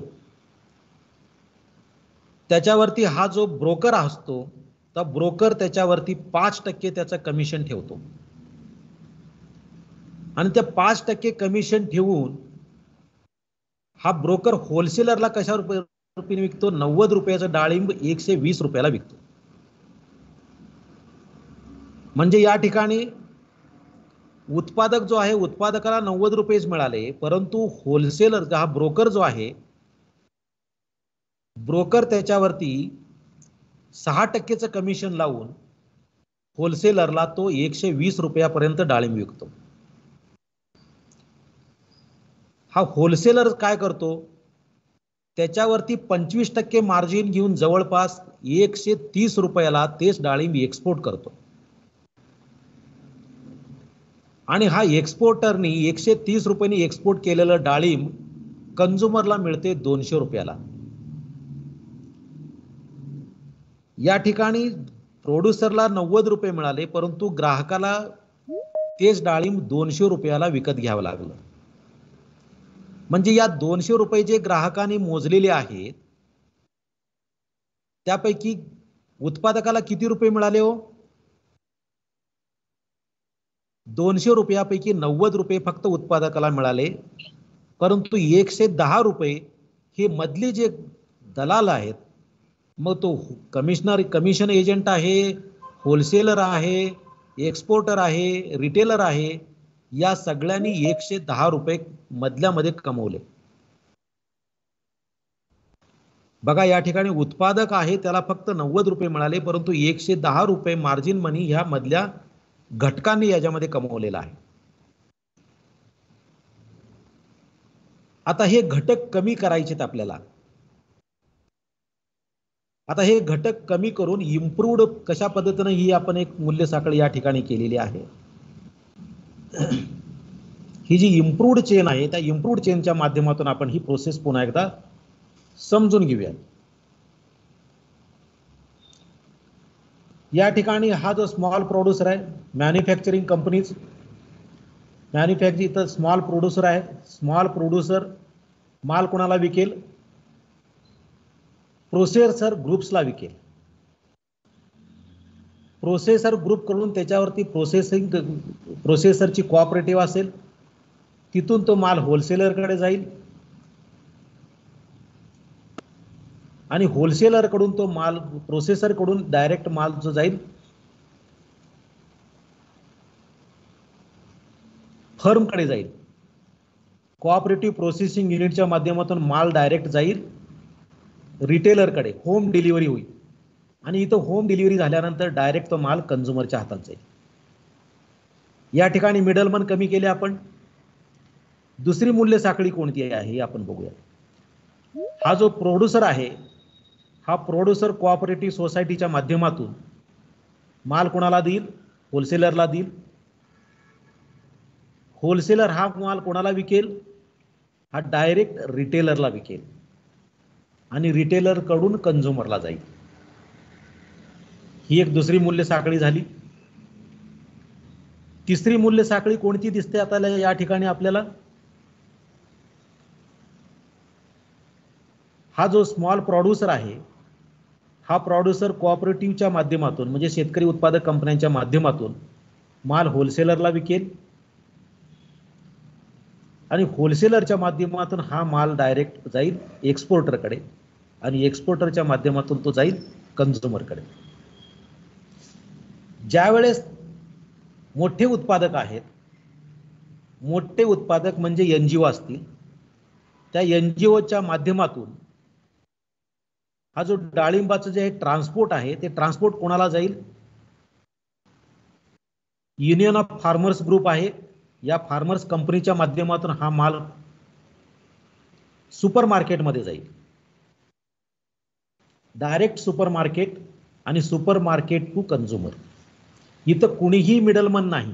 त्याच्यावरती हा जो ब्रोकर असतो तर ब्रोकर त्याच्यावरती पाच टक्के त्याचं कमिशन ठेवतो आणि त्या पाच टक्के कमिशन ठेवून हा ब्रोकर होलसेलरला कशा रुपये विकतो नव्वद रुपयाचं डाळिंब एकशे वीस रुपयाला विकतो. म्हणजे या ठिकाणी उत्पादक जो आहे उत्पादकाला नव्वद रुपयेच मिळाले परंतु होलसेलर हा ब्रोकर जो आहे ब्रोकर त्याच्यावरती सहा टक्केचं कमिशन लावून होलसेलरला तो एकशे वीस रुपयापर्यंत डाळिंब विकतो. हा होलसेलर काय करतो त्याच्यावरती पंचवीस टक्के मार्जिन घेऊन जवळपास एकशे तीस रुपयाला तेच डाळिंब एक्सपोर्ट करतो आणि हा एक्सपोर्टरनी एकशे तीस रुपयांनी एक्सपोर्ट केलेलं डाळिंब कंझ्युमरला मिळते दोनशे रुपयाला. या ठिकाणी प्रोड्युसरला नव्वद रुपये मिळाले परंतु ग्राहकाला तेच डाळिंब दोनशे रुपयाला विकत घ्यावं लागलं. म्हणजे या दोनशे रुपये जे ग्राहकांनी मोजलेले आहेत त्यापैकी उत्पादकाला किती रुपये मिळाले हो दोनशे रुपयापैकी नव्वद रुपये फक्त उत्पादकाला मिळाले, परंतु एकशे दहा रुपये हे मधले जे दलाल आहेत, मग तो कमिशनर कमिशन एजंट आहे, होलसेलर आहे, एक्सपोर्टर आहे, रिटेलर आहे, या सगळ्यांनी एकशे दहा रुपये मधल्यामध्ये कमवले. बघा या ठिकाणी उत्पादक आहे त्याला फक्त नव्वद रुपये मिळाले, परंतु एकशे दहा रुपये मार्जिन मनी ह्या मधल्या घटकांनी याच्यामध्ये कमवलेला आहे. आता हे घटक कमी करायचेत आपल्याला. आता हे घटक कमी करून इम्प्रूव्ड कशा पद्धतीने ही आपण एक मूल्य साखळी या ठिकाणी केलेली आहे. ही जी इम्प्रूव्ड चेन आहे त्या इम्प्रूव्ड चेनच्या माध्यमातून आपण ही प्रोसेस पुन्हा एकदा समजून घेऊया. या ठिकाणी हा जो स्मॉल प्रोड्युसर आहे, मॅन्युफॅक्चरिंग कंपनीज, मॅन्युफॅक्चरिंग इथं स्मॉल प्रोड्युसर आहे. स्मॉल प्रोड्युसर माल कोणाला विकेल? प्रोसेसर ग्रुप्सला विकेल. प्रोसेसर ग्रुप कडून त्याच्यावरती प्रोसेसिंग प्रोसेसरची कोऑपरेटिव्ह असेल, तिथून तो माल होलसेलरकडे जाईल आणि होलसेलर कडून तो माल प्रोसेसर कडून डायरेक्ट माल जो जाईल फर्मकडे जाईल. कोऑपरेटिव्ह प्रोसेसिंग युनिटच्या माध्यमातून माल डायरेक्ट जाईल रिटेलरकडे, होम डिलिव्हरी होईल आणि इथं होम डिलिव्हरी झाल्यानंतर डायरेक्ट तो माल कन्झ्युमरच्या हातात जाईल. या ठिकाणी मिडलमन कमी केले आपण. दुसरी मूल्य साखळी कोणती आहे हे आपण बघूया. हा जो प्रोड्युसर आहे हा प्रोड्युसर कोऑपरेटिव्ह सोसायटीच्या माध्यमातून माल कोणाला देईल? होलसेलरला देईल. होलसेलर हा माल कोणाला विकेल? हा डायरेक्ट रिटेलरला विकेल आणि रिटेलर कडून कन्झ्युमरला जाईल. ही एक दुसरी मूल्य साखळी झाली. तिसरी मूल्य साखळी कोणती दिसते आता या ठिकाणी आपल्याला? हा जो स्मॉल प्रोड्युसर आहे हा प्रोड्युसर कोऑपरेटिव्हच्या माध्यमातून म्हणजे शेतकरी उत्पादक कंपन्यांच्या माध्यमातून माल होलसेलरला विकेल आणि होलसेलरच्या माध्यमातून हा माल डायरेक्ट जाईल एक्सपोर्टरकडे आणि एक्सपोर्टरच्या माध्यमातून तो जाईल कन्झ्युमरकडे. ज्यावेळेस मोठे उत्पादक आहेत, मोठे उत्पादक म्हणजे एनजीओ असतील, त्या एनजीओच्या माध्यमातून हा जो डाळिंबाचं जे ट्रान्सपोर्ट आहे ते ट्रान्सपोर्ट कोणाला जाईल? युनियन ऑफ फार्मर्स ग्रुप आहे, या फार्मर्स कंपनीच्या माध्यमातून हा माल सुपर मार्केटमध्ये जाईल. डायरेक्ट सुपर मार्केट आणि सुपर मार्केट टू कन्झ्युमर. इथं कुणीही मिडलमन नाही.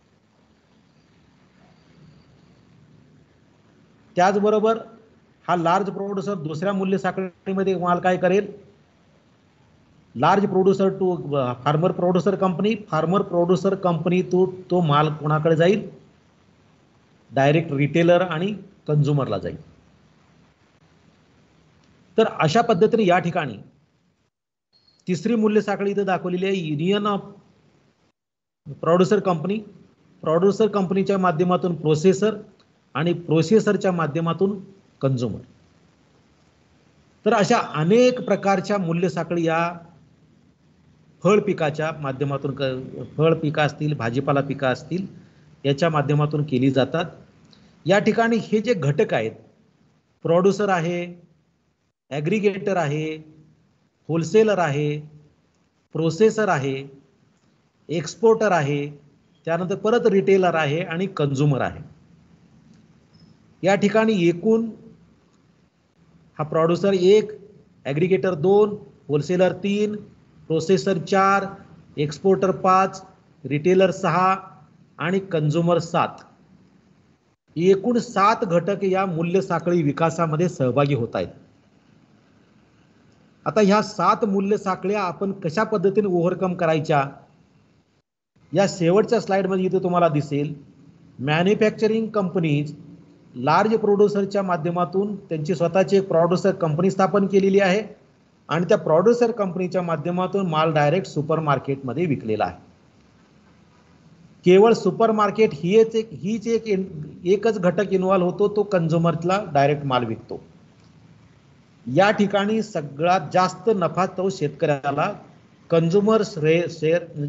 त्याचबरोबर हा लार्ज प्रोड्युसर दुसऱ्या मूल्य साखळीमध्ये माल काय करेल? Large producer to farmer producer company, farmer producer company to तो माल कोणाकडे जाईल? डायरेक्ट रिटेलर आणि कन्झ्युमरला जाईल. तर अशा पद्धतीने या ठिकाणी तिसरी मूल्य साखळी इथे दाखवलेली आहे. Union of producer company, producer कंपनीच्या माध्यमातून प्रोसेसर आणि प्रोसेसरच्या माध्यमातून कन्झ्युमर. तर अशा अनेक प्रकारच्या मूल्य साखळी या फळ पिकाच्या माध्यमातून, फळ पिका असतील, भाजीपाला पिका असतील, याच्या माध्यमातून केली जातात. या ठिकाणी हे जे घटक आहेत, प्रोड्युसर आहे, ॲग्रिगेटर आहे, होलसेलर आहे, प्रोसेसर आहे, एक्सपोर्टर आहे, त्यानंतर परत रिटेलर आहे आणि कन्झ्युमर आहे. या ठिकाणी एकूण हा प्रोड्युसर एक, ॲग्रिगेटर दोन, होलसेलर तीन, प्रोसेसर चार, एक्सपोर्टर पाच, रिटेलर सहा आणि कन्झ्युमर सात. एकूण सात घटक या मूल्य साखळी विकासामध्ये सहभागी होत आहेत. आता ह्या सात मूल्य साखळ्या आपण कशा पद्धतीने ओव्हरकम करायच्या या शेवटच्या स्लाइडमध्ये इथे तुम्हाला दिसेल. मॅन्युफॅक्चरिंग कंपनीज लार्ज प्रोड्युसरच्या माध्यमातून त्यांची स्वतःची एक प्रोड्युसर कंपनी स्थापन केलेली आहे आणि त्या प्रोड्युसर कंपनीच्या माध्यमातून माल डायरेक्ट सुपर मार्केटमध्ये विकलेला आहे. केवळ सुपर मार्केट हीच एक हीच एक एकच घटक इन्व्हॉल्व होतो, तो कंझ्युमरला डायरेक्ट माल विकतो. या ठिकाणी सगळ्यात जास्त नफा तो शेतकऱ्याला कंझ्युमर शेअर म्हणजे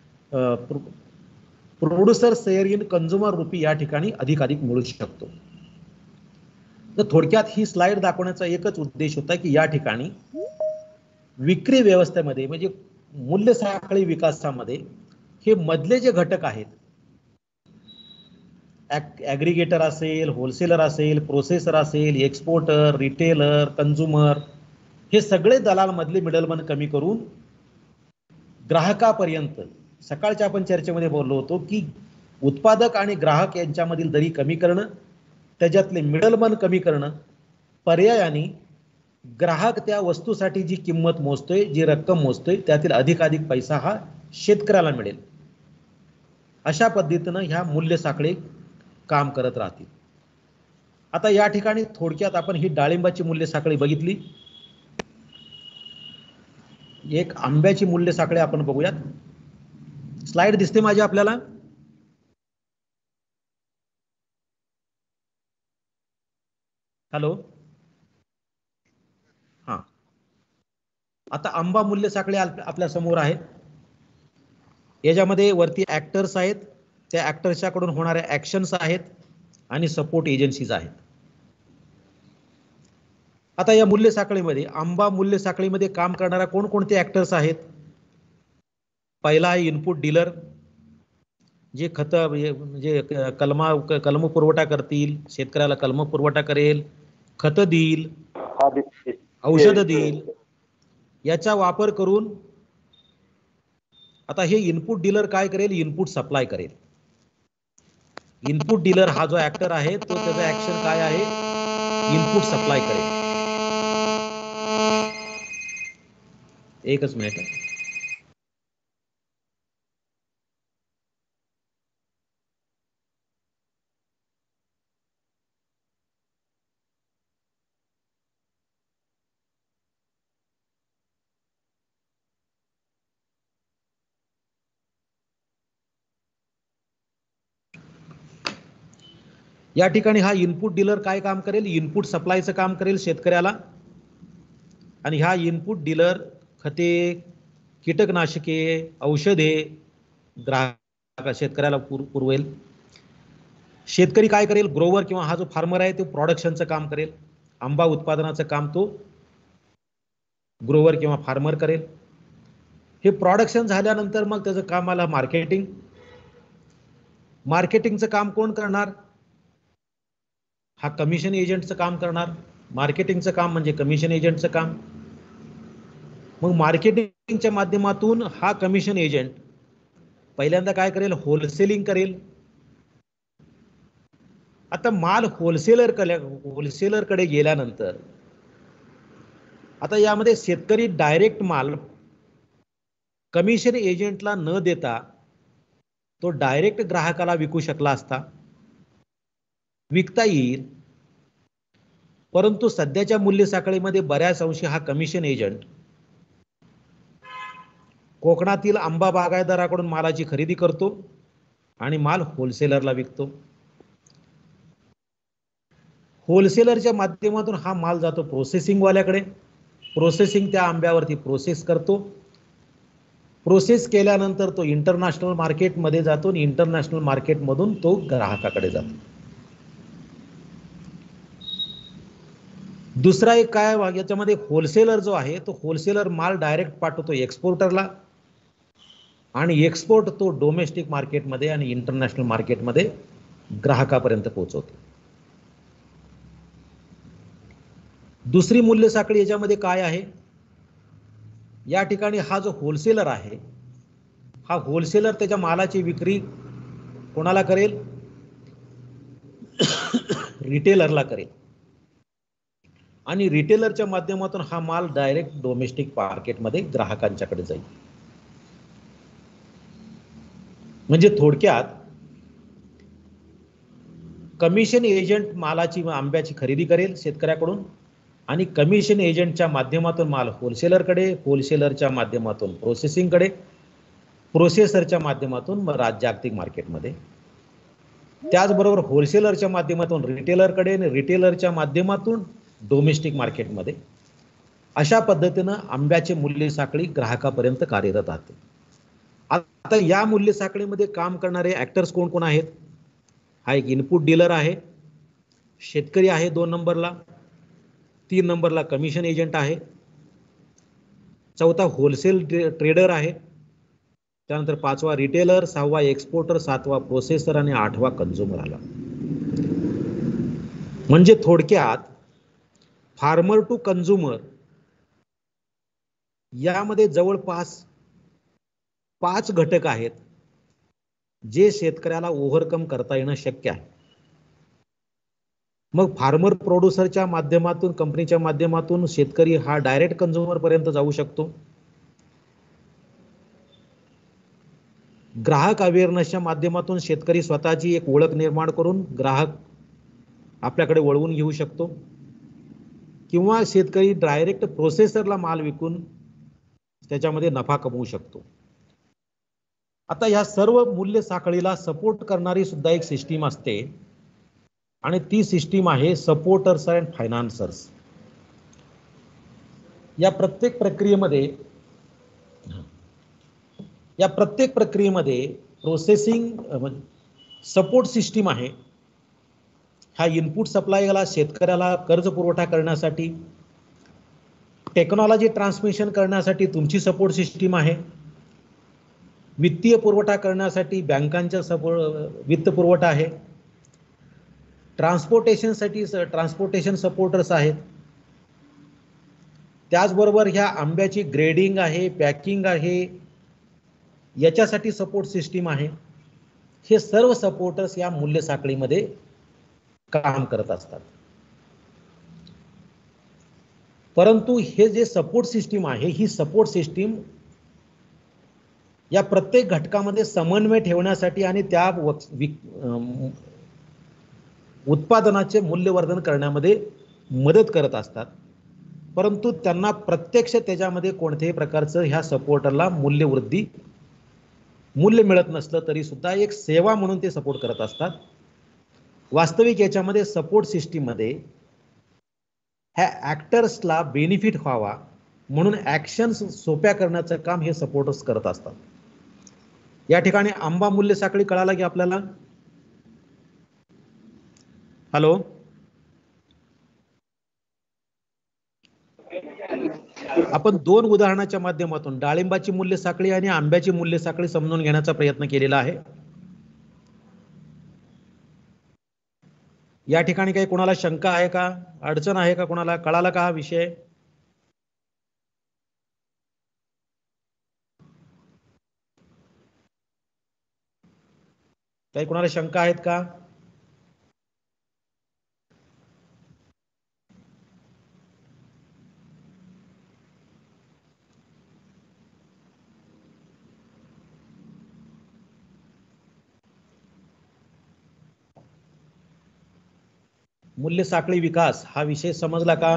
producer share in consumer rupee या ठिकाणी अधिकाधिक मिळू शकतो. तर थोडक्यात ही स्लाइड दाखवण्याचा एकच उद्देश होता की या ठिकाणी विक्री व्यवस्थेमध्ये म्हणजे मूल्य साखळी विकासामध्ये हे मधले जे घटक आहेत, ॲग्रिगेटर असेल, होलसेलर असेल, प्रोसेसर असेल, एक्सपोर्टर, रिटेलर, कंझ्युमर, हे सगळे दलाल मधले मिडलमन कमी करून ग्राहकापर्यंत, सकाळच्या आपण चर्चेमध्ये बोललो होतो की उत्पादक आणि ग्राहक यांच्यामधील दरी कमी करणं, त्याच्यातले मिडलमन कमी करणं, पर्यायाने ग्राहक त्या वस्तूसाठी जी किंमत मोजतोय, जी रक्कम मोजतोय, त्यातील अधिकाधिक पैसा हा शेतकऱ्याला मिळेल. अशा पद्धतीनं ह्या मूल्य साखळी काम करत राहतील. आता या ठिकाणी थोडक्यात आपण ही डाळिंबाची मूल्य साखळी बघितली. एक आंब्याची मूल्य साखळी आपण बघूयात. स्लाइड दिसते माझी आपल्याला? हॅलो, हा. आता आंबा मूल्य साखळी आपल्या समोर आहे. याच्यामध्ये वरती ऍक्टर्स आहेत, त्या ऍक्टर्सच्या कडून होणाऱ्या ऍक्शन्स आहेत आणि सपोर्ट एजन्सीज आहेत. आता या मूल्य साखळीमध्ये आंबा मूल्य साखळीमध्ये काम करणाऱ्या कोणकोणते ऍक्टर्स आहेत? पहिला आहे इनपुट डीलर, जे खत म्हणजे कलमा कलम पुरवठा करतील, शेतकऱ्याला कलम पुरवठा करेल, खत देईल, औषध देईल, याचा वापर करून आता हे इनपुट डीलर काय करेल? इनपुट सप्लाय करेल. इनपुट डीलर हा जो ऍक्टर आहे तो त्याचा ऍक्शन काय आहे? इनपुट सप्लाय करेल. एकच मिनिट. या ठिकाणी हा इनपुट डीलर काय काम करेल? इनपुट सप्लायचं काम करेल शेतकऱ्याला. आणि ह्या इनपुट डीलर खते, कीटकनाशके, औषधे ग्राहक शेतकऱ्याला पुरवेल. शेतकरी काय करेल? ग्रोवर किंवा हा जो फार्मर आहे तो प्रोडक्शनचं काम करेल. आंबा उत्पादनाचं काम तो ग्रोवर किंवा फार्मर करेल. हे प्रोडक्शन झाल्यानंतर मग त्याचं काम आलं मार्केटिंग. मार्केटिंगचं काम कोण करणार? हा कमिशन एजंटचं काम करणार. मार्केटिंगचं काम म्हणजे कमिशन एजंटचं काम. मग मार्केटिंगच्या माध्यमातून हा कमिशन एजंट पहिल्यांदा काय करेल? होलसेलिंग करेल. आता माल होलसेलर होलसेलरकडे गेल्यानंतर आता यामध्ये शेतकरी डायरेक्ट माल कमिशन एजंटला न देता तो डायरेक्ट ग्राहकाला विकू शकला असता, विकता येईल. परंतु सध्याच्या मूल्य साखळीमध्ये बऱ्याच अंशी हा कमिशन एजंट कोकणातील आंबा बागायतदाराकडून मालाची खरेदी करतो आणि माल होलसेलरला विकतो. होलसेलरच्या माध्यमातून हा माल जातो प्रोसेसिंग वाल्याकडे. प्रोसेसिंग त्या आंब्यावरती प्रोसेस करतो. प्रोसेस केल्यानंतर तो इंटरनॅशनल मार्केटमध्ये जातो आणि इंटरनॅशनल मार्केटमधून तो ग्राहकाकडे जातो. दुसरा एक काय याच्यामध्ये होलसेलर जो आहे तो होलसेलर माल डायरेक्ट पाठवतो एक्सपोर्टरला आणि एक्सपोर्ट तो डोमेस्टिक मार्केटमध्ये आणि इंटरनॅशनल मार्केटमध्ये ग्राहकापर्यंत पोहोचवतो. दुसरी मूल्य साखळी याच्यामध्ये काय आहे? या ठिकाणी हा जो होलसेलर आहे हा होलसेलर त्याच्या मालाची विक्री कोणाला करेल? रिटेलरला करेल. आणि रिटेलरच्या माध्यमातून हा माल डायरेक्ट डोमेस्टिक मार्केटमध्ये ग्राहकांच्याकडे जाईल. म्हणजे थोडक्यात कमिशन एजंट मालाची आंब्याची खरेदी करेल शेतकऱ्याकडून आणि कमिशन एजंटच्या माध्यमातून माल होलसेलरकडे, होलसेलरच्या माध्यमातून प्रोसेसिंगकडे प्रोसेसरच्या माध्यमातून म- रा- जागतिक मार्केटमध्ये, त्याचबरोबर होलसेलरच्या माध्यमातून रिटेलरकडे आणि रिटेलरच्या माध्यमातून डोमेस्टिक मार्केटमध्ये, अशा पद्धतीनं आंब्याचे मूल्य साखळी ग्राहकापर्यंत कार्यरत आहे. आता या मूल्य साखळीमध्ये काम करणारे ऍक्टर्स कोण कोण आहेत? हा एक इनपुट डीलर आहे, शेतकरी आहे दोन नंबरला, तीन नंबरला कमिशन एजंट आहे, चौथा होलसेल ट्रेडर आहे, त्यानंतर पाचवा रिटेलर, सहावा एक्सपोर्टर, सातवा प्रोसेसर आणि आठवा कंझ्युमर आला. म्हणजे थोडक्यात फार्मर टू कंझ्युमर यामध्ये जवळपास पाच घटक आहेत जे शेतकऱ्याला ओव्हरकम करता येणं शक्य आहे. मग फार्मर प्रोड्युसरच्या माध्यमातून, कंपनीच्या माध्यमातून शेतकरी हा डायरेक्ट कंझ्युमर पर्यंत जाऊ शकतो. ग्राहक अवेअरनेसच्या माध्यमातून शेतकरी स्वतःची एक ओळख निर्माण करून ग्राहक आपल्याकडे वळवून घेऊ शकतो, किंवा शेतकरी डायरेक्ट प्रोसेसरला माल विकून त्याच्यामध्ये नफा कमवू शकतो. आता या सर्व मूल्य साखळीला सपोर्ट करणारी सुद्धा एक सिस्टीम असते आणि ती सिस्टीम आहे सपोर्टर्स अँड फायनान्सर्स. या प्रत्येक प्रक्रियेमध्ये या प्रत्येक प्रक्रियेमध्ये प्रोसेसिंग सपोर्ट सिस्टीम आहे. हा इनपुट सप्लायला शेतकऱ्याला कर्ज पुरवठा करण्यासाठी, टेक्नॉलॉजी ट्रान्समिशन करण्यासाठी तुमची सपोर्ट सिस्टीम आहे, वित्तीय पुरवठा करण्यासाठी बँकांचा सपोर्ट वित्त पुरवठा आहे, ट्रान्सपोर्टेशनसाठी ट्रान्सपोर्टेशन सपोर्टर्स आहेत, त्याचबरोबर ह्या आंब्याची ग्रेडिंग आहे, पॅकिंग आहे, याच्यासाठी सपोर्ट सिस्टीम आहे. हे सर्व सपोर्टर्स या मूल्य साखळीमध्ये काम करत असतात. परंतु हे जे सपोर्ट सिस्टीम आहे, ही सपोर्ट सिस्टीम या प्रत्येक घटकामध्ये समन्वय ठेवण्यासाठी आणि त्या उत्पादनाचे मूल्यवर्धन करण्यामध्ये मदत करत असतात. परंतु त्यांना प्रत्यक्ष त्याच्यामध्ये कोणत्याही प्रकारचं ह्या सपोर्टरला मूल्यवृद्धी मूल्य मिळत नसलं तरी सुद्धा एक सेवा म्हणून ते सपोर्ट करत असतात. वास्तविक याच्यामध्ये सपोर्ट सिस्टीम मध्ये ह्या ऍक्टर्सला बेनिफिट व्हावा म्हणून ऍक्शन्स सोप्या करण्याचं काम हे सपोर्टर्स करत असतात. या ठिकाणी आंबा मूल्य साखळी कळाला की आपल्याला? हॅलो, आपण दोन उदाहरणाच्या माध्यमातून डाळिंबाची मूल्य साखळी आणि आंब्याची मूल्य साखळी समजून घेण्याचा प्रयत्न केलेला आहे. या ठिकाणी काही कोणाला शंका आहे का, अडचण आहे का, कोणाला कळाला का हा विषय? काही कोणाला शंका आहेत का? मूल्य साखळी विकास हा विषय समजला का?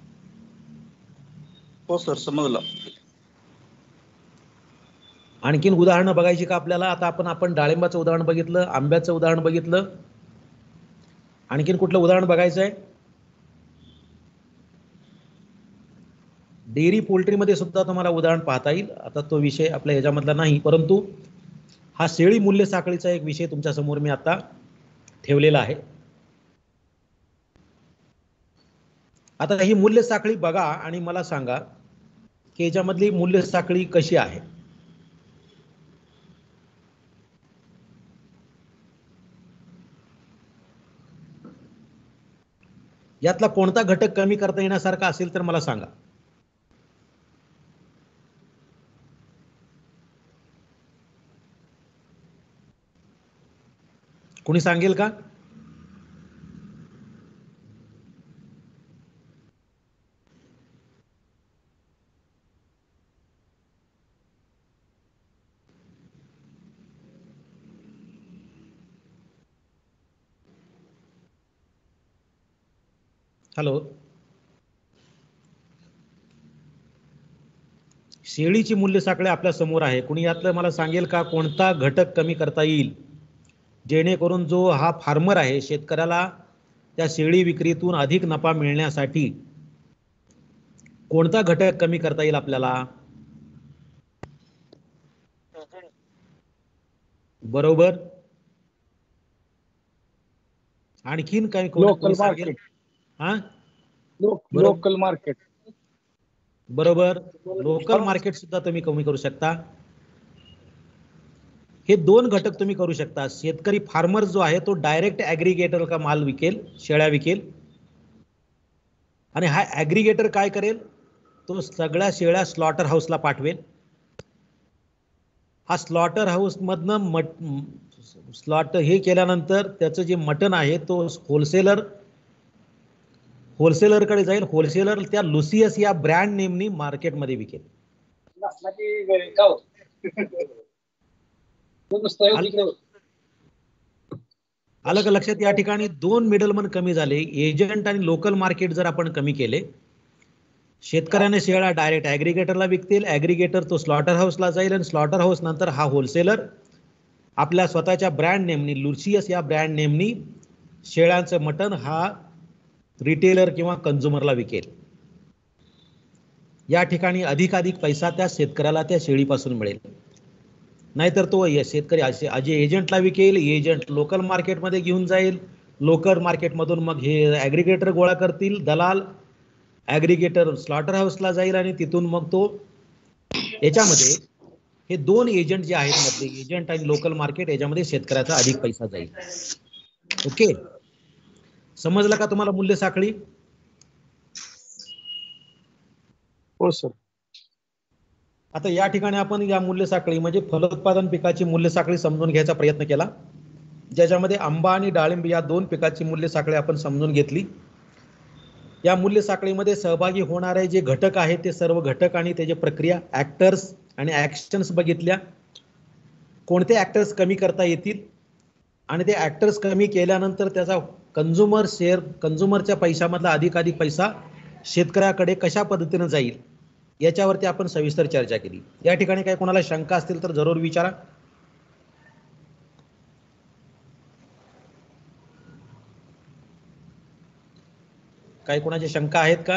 हो सर, समजला. आणखीन उदाहरणं बघायची का आपल्याला? आता आपण आपण डाळिंबाचं उदाहरण बघितलं, आंब्याचं उदाहरण बघितलं, आणखीन कुठलं उदाहरण बघायचं आहे? डेअरी पोल्ट्रीमध्ये सुद्धा तुम्हाला उदाहरण पाहता येईल. आता तो विषय आपल्या ह्याच्यामधला नाही, परंतु हा शेळी मूल्य साखळीचा एक विषय तुमच्या समोर मी आता ठेवलेला आहे. आता ही मूल्य साखळी बघा आणि मला सांगा की याच्यामधली मूल्य साखळी कशी आहे. यातला कोणता घटक कमी करता येण्यासारखा असेल तर मला सांगा. कोणी सांगेल का? हॅलो, शेळीची मूल्य साखळी आपल्या समोर आहे. कुणी यातलं मला सांगेल का कोणता घटक कमी करता येईल जेणेकरून जो हा फार्मर आहे शेतकऱ्याला त्या शेळी विक्रीतून अधिक नफा मिळण्यासाठी कोणता घटक कमी करता येईल आपल्याला? बरोबर. आणखीन काय लोकल मार्केट. हा लोकल मार्केट. बरोबर. लोकल मार्केट सुद्धा तुम्ही कमी करू शकता. हे दोन घटक तुम्ही करू शकता. शेतकरी फार्मर जो आहे तो डायरेक्ट ऍग्रीगेटर का माल विकेल, शेळ्या विकेल, आणि हा ऍग्रीगेटर काय करेल, तो सगळ्या शेळ्या स्लॉटर हाऊसला पाठवेल. हा स्लॉटर हाऊस मधनं मट स्लॉट हे केल्यानंतर त्याचं जे मटन आहे तो होलसेलर होलसेलरकडे जाईल. होलसेलर त्या लुसियस या ब्रँड नेमनी मार्केटमध्ये विकेल. आलं का लक्षात? या ठिकाणी दोन मिडलमन कमी झाले. एजंट आणि लोकल मार्केट जर आपण कमी केले, शेतकऱ्याने शेळ्या डायरेक्ट ऍग्रीगेटरला विकतील, ऍग्रीगेटर तो स्लॉटर हाऊसला जाईल आणि स्लॉटर हाऊस नंतर हा होलसेलर आपल्या स्वतःच्या ब्रँड नेमनी लुसियस या ब्रँड नेमनी शेळ्यांचं मटण हा रिटेलर किंवा कंझ्युमरला विकेल. या ठिकाणी अधिकाधिक पैसा त्या शेतकऱ्याला त्या शेळीपासून मिळेल. नाहीतर तो शेतकरी असे एजंटला विकेल, एजंट लोकल मार्केटमध्ये घेऊन जाईल, लोकल मार्केटमधून मग हे ऍग्रीगेटर गोळा करतील, दलाल ऍग्रीगेटर स्लॉटर हाऊसला जाईल आणि तिथून मग तो याच्यामध्ये हे दोन एजंट जे आहेत मधले एजंट आणि लोकल मार्केट याच्यामध्ये शेतकऱ्याचा अधिक पैसा जाईल. ओके, समजलं का तुम्हाला मूल्य साखळी? हो सर. आता या ठिकाणी आपण या मूल्य साखळी म्हणजे फलोत्पादन पिकाची मूल्य साखळी समजून घ्यायचा प्रयत्न केला, ज्याच्यामध्ये आंबा आणि डाळिंब या दोन पिकाची मूल्य साखळी आपण समजून घेतली. या मूल्य साखळीमध्ये सहभागी होणारे जे घटक आहेत ते सर्व घटक आणि त्याची प्रक्रिया, ऍक्टर्स आणि ऍक्शन्स बघितल्या. कोणते ऍक्टर्स कमी करता येतील आणि ते ऍक्टर्स कमी केल्यानंतर त्याचा कंझ्युमर शेअर कंझ्युमरच्या पैशामधला अधिकाधिक पैसा शेतकऱ्याकडे कशा पद्धतीने जाईल याच्यावरती आपण सविस्तर चर्चा केली. या ठिकाणी काही कोणाला शंका असतील तर जरूर विचारा. काही कोणाची शंका आहेत का?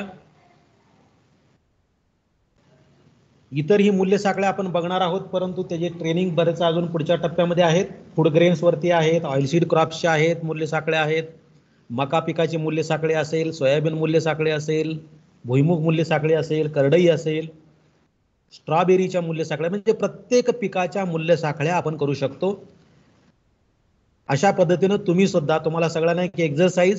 इतर ही मूल्य साखळ्या आपण बघणार आहोत, परंतु त्याचे ट्रेनिंग बरेच अजून पुढच्या टप्प्यामध्ये आहेत. फूड ग्रेन्स वरती आहेत, ऑइलसीड क्रॉप्सच्या आहेत मूल्य साखळ्या आहेत, मका पिकाची मूल्य साखळी असेल, सोयाबीन मूल्य साखळी असेल, भुईमुग मूल्य साखळी असेल, करडई असेल, स्ट्रॉबेरीच्या मूल्य साखळ्या, म्हणजे प्रत्येक पिकाच्या मूल्य साखळ्या आपण करू शकतो. अशा पद्धतीने तुम्ही सुद्धा, तुम्हाला सगळ्यांना एक एक्सरसाइज,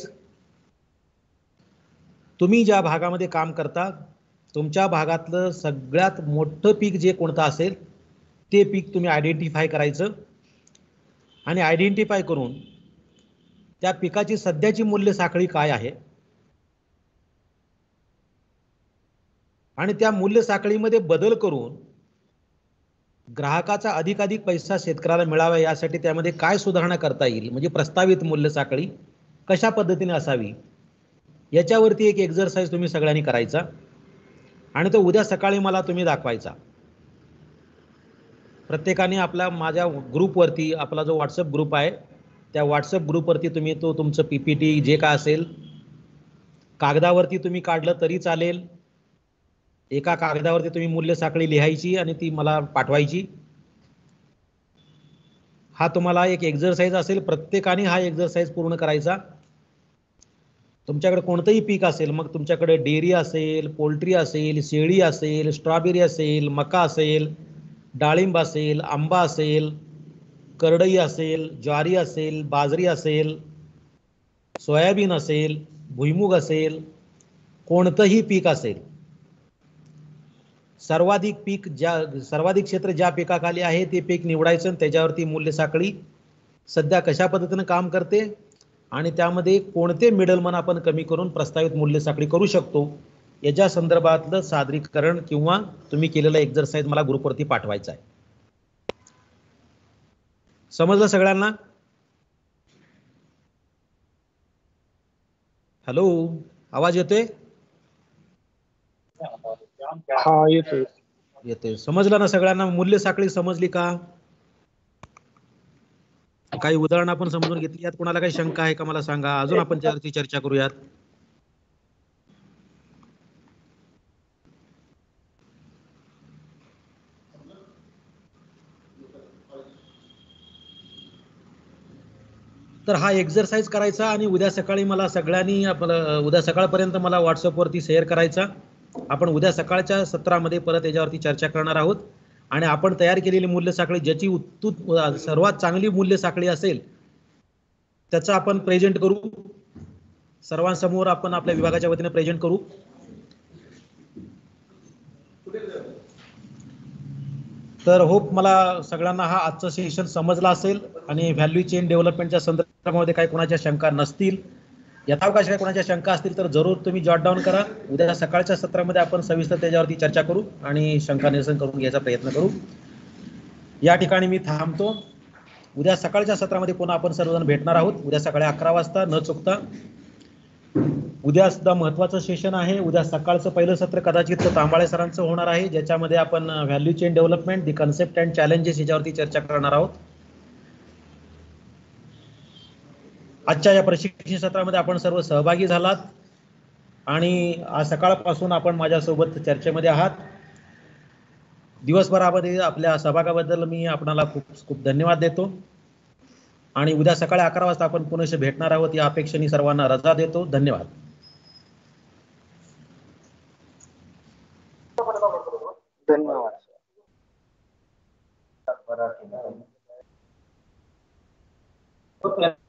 तुम्ही ज्या भागामध्ये काम करता तुमच्या भागातलं सगळ्यात मोठं पीक जे कोणतं असेल ते पीक तुम्ही आयडेंटिफाय करायचं आणि आयडेंटिफाय करून त्या पिकाची सध्याची मूल्य साखळी काय आहे आणि त्या मूल्य साखळीमध्ये बदल करून ग्राहकाचा अधिकाधिक पैसा शेतकऱ्याला मिळावा यासाठी त्यामध्ये काय सुधारणा करता येईल, म्हणजे प्रस्तावित मूल्य साखळी कशा पद्धतीने असावी याच्यावरती एक एक्सरसाइज तुम्ही सगळ्यांनी करायचा आणि तो उद्या सकाळी मला तुम्ही दाखवायचा. प्रत्येकाने आपला माझ्या ग्रुपवरती, आपला जो व्हॉट्सअप ग्रुप आहे त्या व्हॉट्सअप ग्रुपवरती तुम्ही तो तुमचं पीपीटी जे काय असेल कागदावरती तुम्ही काढलं तरी चालेल, एका कागदावरती तुम्ही मूल्य साखळी लिहायची आणि ती मला पाठवायची. हा तुम्हाला एक एक्सरसाइज असेल, प्रत्येकाने हा एक्सरसाइज पूर्ण करायचा. तुमच्याकडे कोणतंही पीक असेल, मग तुमच्याकडे डेअरी असेल, पोल्ट्री असेल, शेळी असेल, स्ट्रॉबेरी असेल, मका असेल, डाळिंब असेल, आंबा असेल, करडई असेल, ज्वारी असेल, बाजरी असेल, सोयाबीन असेल, भुईमुग असेल, कोणतंही पीक असेल, सर्वाधिक पीक ज्या सर्वाधिक क्षेत्र ज्या पिकाखाली आहे ते पीक निवडायचं आणि त्याच्यावरती मूल्य साखळी सध्या कशा पद्धतीने काम करते आणि त्यामध्ये कोणते मिडलमन आपण कमी करून प्रस्तावित मूल्य साखळी करू शकतो याच्या संदर्भातलं सादरीकरण किंवा तुम्ही केलेलं एक्सरसाइज मला ग्रुपवरती पाठवायचं आहे. समजलं सगळ्यांना? हॅलो, आवाज येतोय? हा येतोय. येते. समजलं ना सगळ्यांना? मूल्य साखळी समजली का? काही उदाहरणं आपण समजून घेतली. यात कोणाला काही शंका आहे का मला सांगा, अजून आपण त्यावरती चर्चा करूयात. तर हा एक्झरसाइज करायचा आणि उद्या सकाळी मला सगळ्यांनी आपलं उद्या सकाळपर्यंत मला व्हॉट्सअपवरती शेअर करायचा. आपण उद्या सकाळच्या सत्रामध्ये परत याच्यावरती चर्चा करणार आहोत आणि आपण तयार केलेली मूल्य साखळी ज्याची उत्तुत सर्वात चांगली मूल्य साखळी असेल त्याचं आपण प्रेझेंट करू, सर्वांसमोर आपण आपल्या विभागाच्या वतीने प्रेझेंट करू. तर होप मला सगळ्यांना हा आजचं सेशन समजला असेल आणि व्हॅल्यू चेन डेव्हलपमेंटच्या संदर्भामध्ये काही कोणाच्या शंका नसतील, यथावकाश काही कोणाच्या शंका असतील तर जरूर तुम्ही जॉट डाऊन करा. उद्या सकाळच्या सत्रामध्ये आपण सविस्तर त्याच्यावरती चर्चा करू आणि शंका निरसन करून घ्यायचा प्रयत्न करू. या ठिकाणी मी थांबतो. उद्या सकाळच्या सत्रामध्ये पुन्हा आपण सर्वजण भेटणार आहोत. उद्या सकाळी अकरा वाजता न चुकता. उद्या सुद्धा महत्त्वाचं सेशन आहे. उद्या सकाळचं पहिलं सत्र कदाचित तांबाळे सरांचं होणार आहे, ज्याच्यामध्ये आपण value chain development, the concept and challenges याच्यावरती चर्चा करणार आहोत. आजच्या या प्रशिक्षण सत्रामध्ये आपण सर्व सहभागी झालात आणि आज सकाळपासून आपण माझ्यासोबत चर्चेमध्ये आहात. दिवसभरामध्ये आपल्या सहभागाबद्दल मी आपणाला खूप खूप धन्यवाद देतो आणि उद्या सकाळी अकरा वाजता आपण पुन्हा भेटणार आहोत या अपेक्षेने सर्वांना रजा देतो. धन्यवाद. धन्यवाद.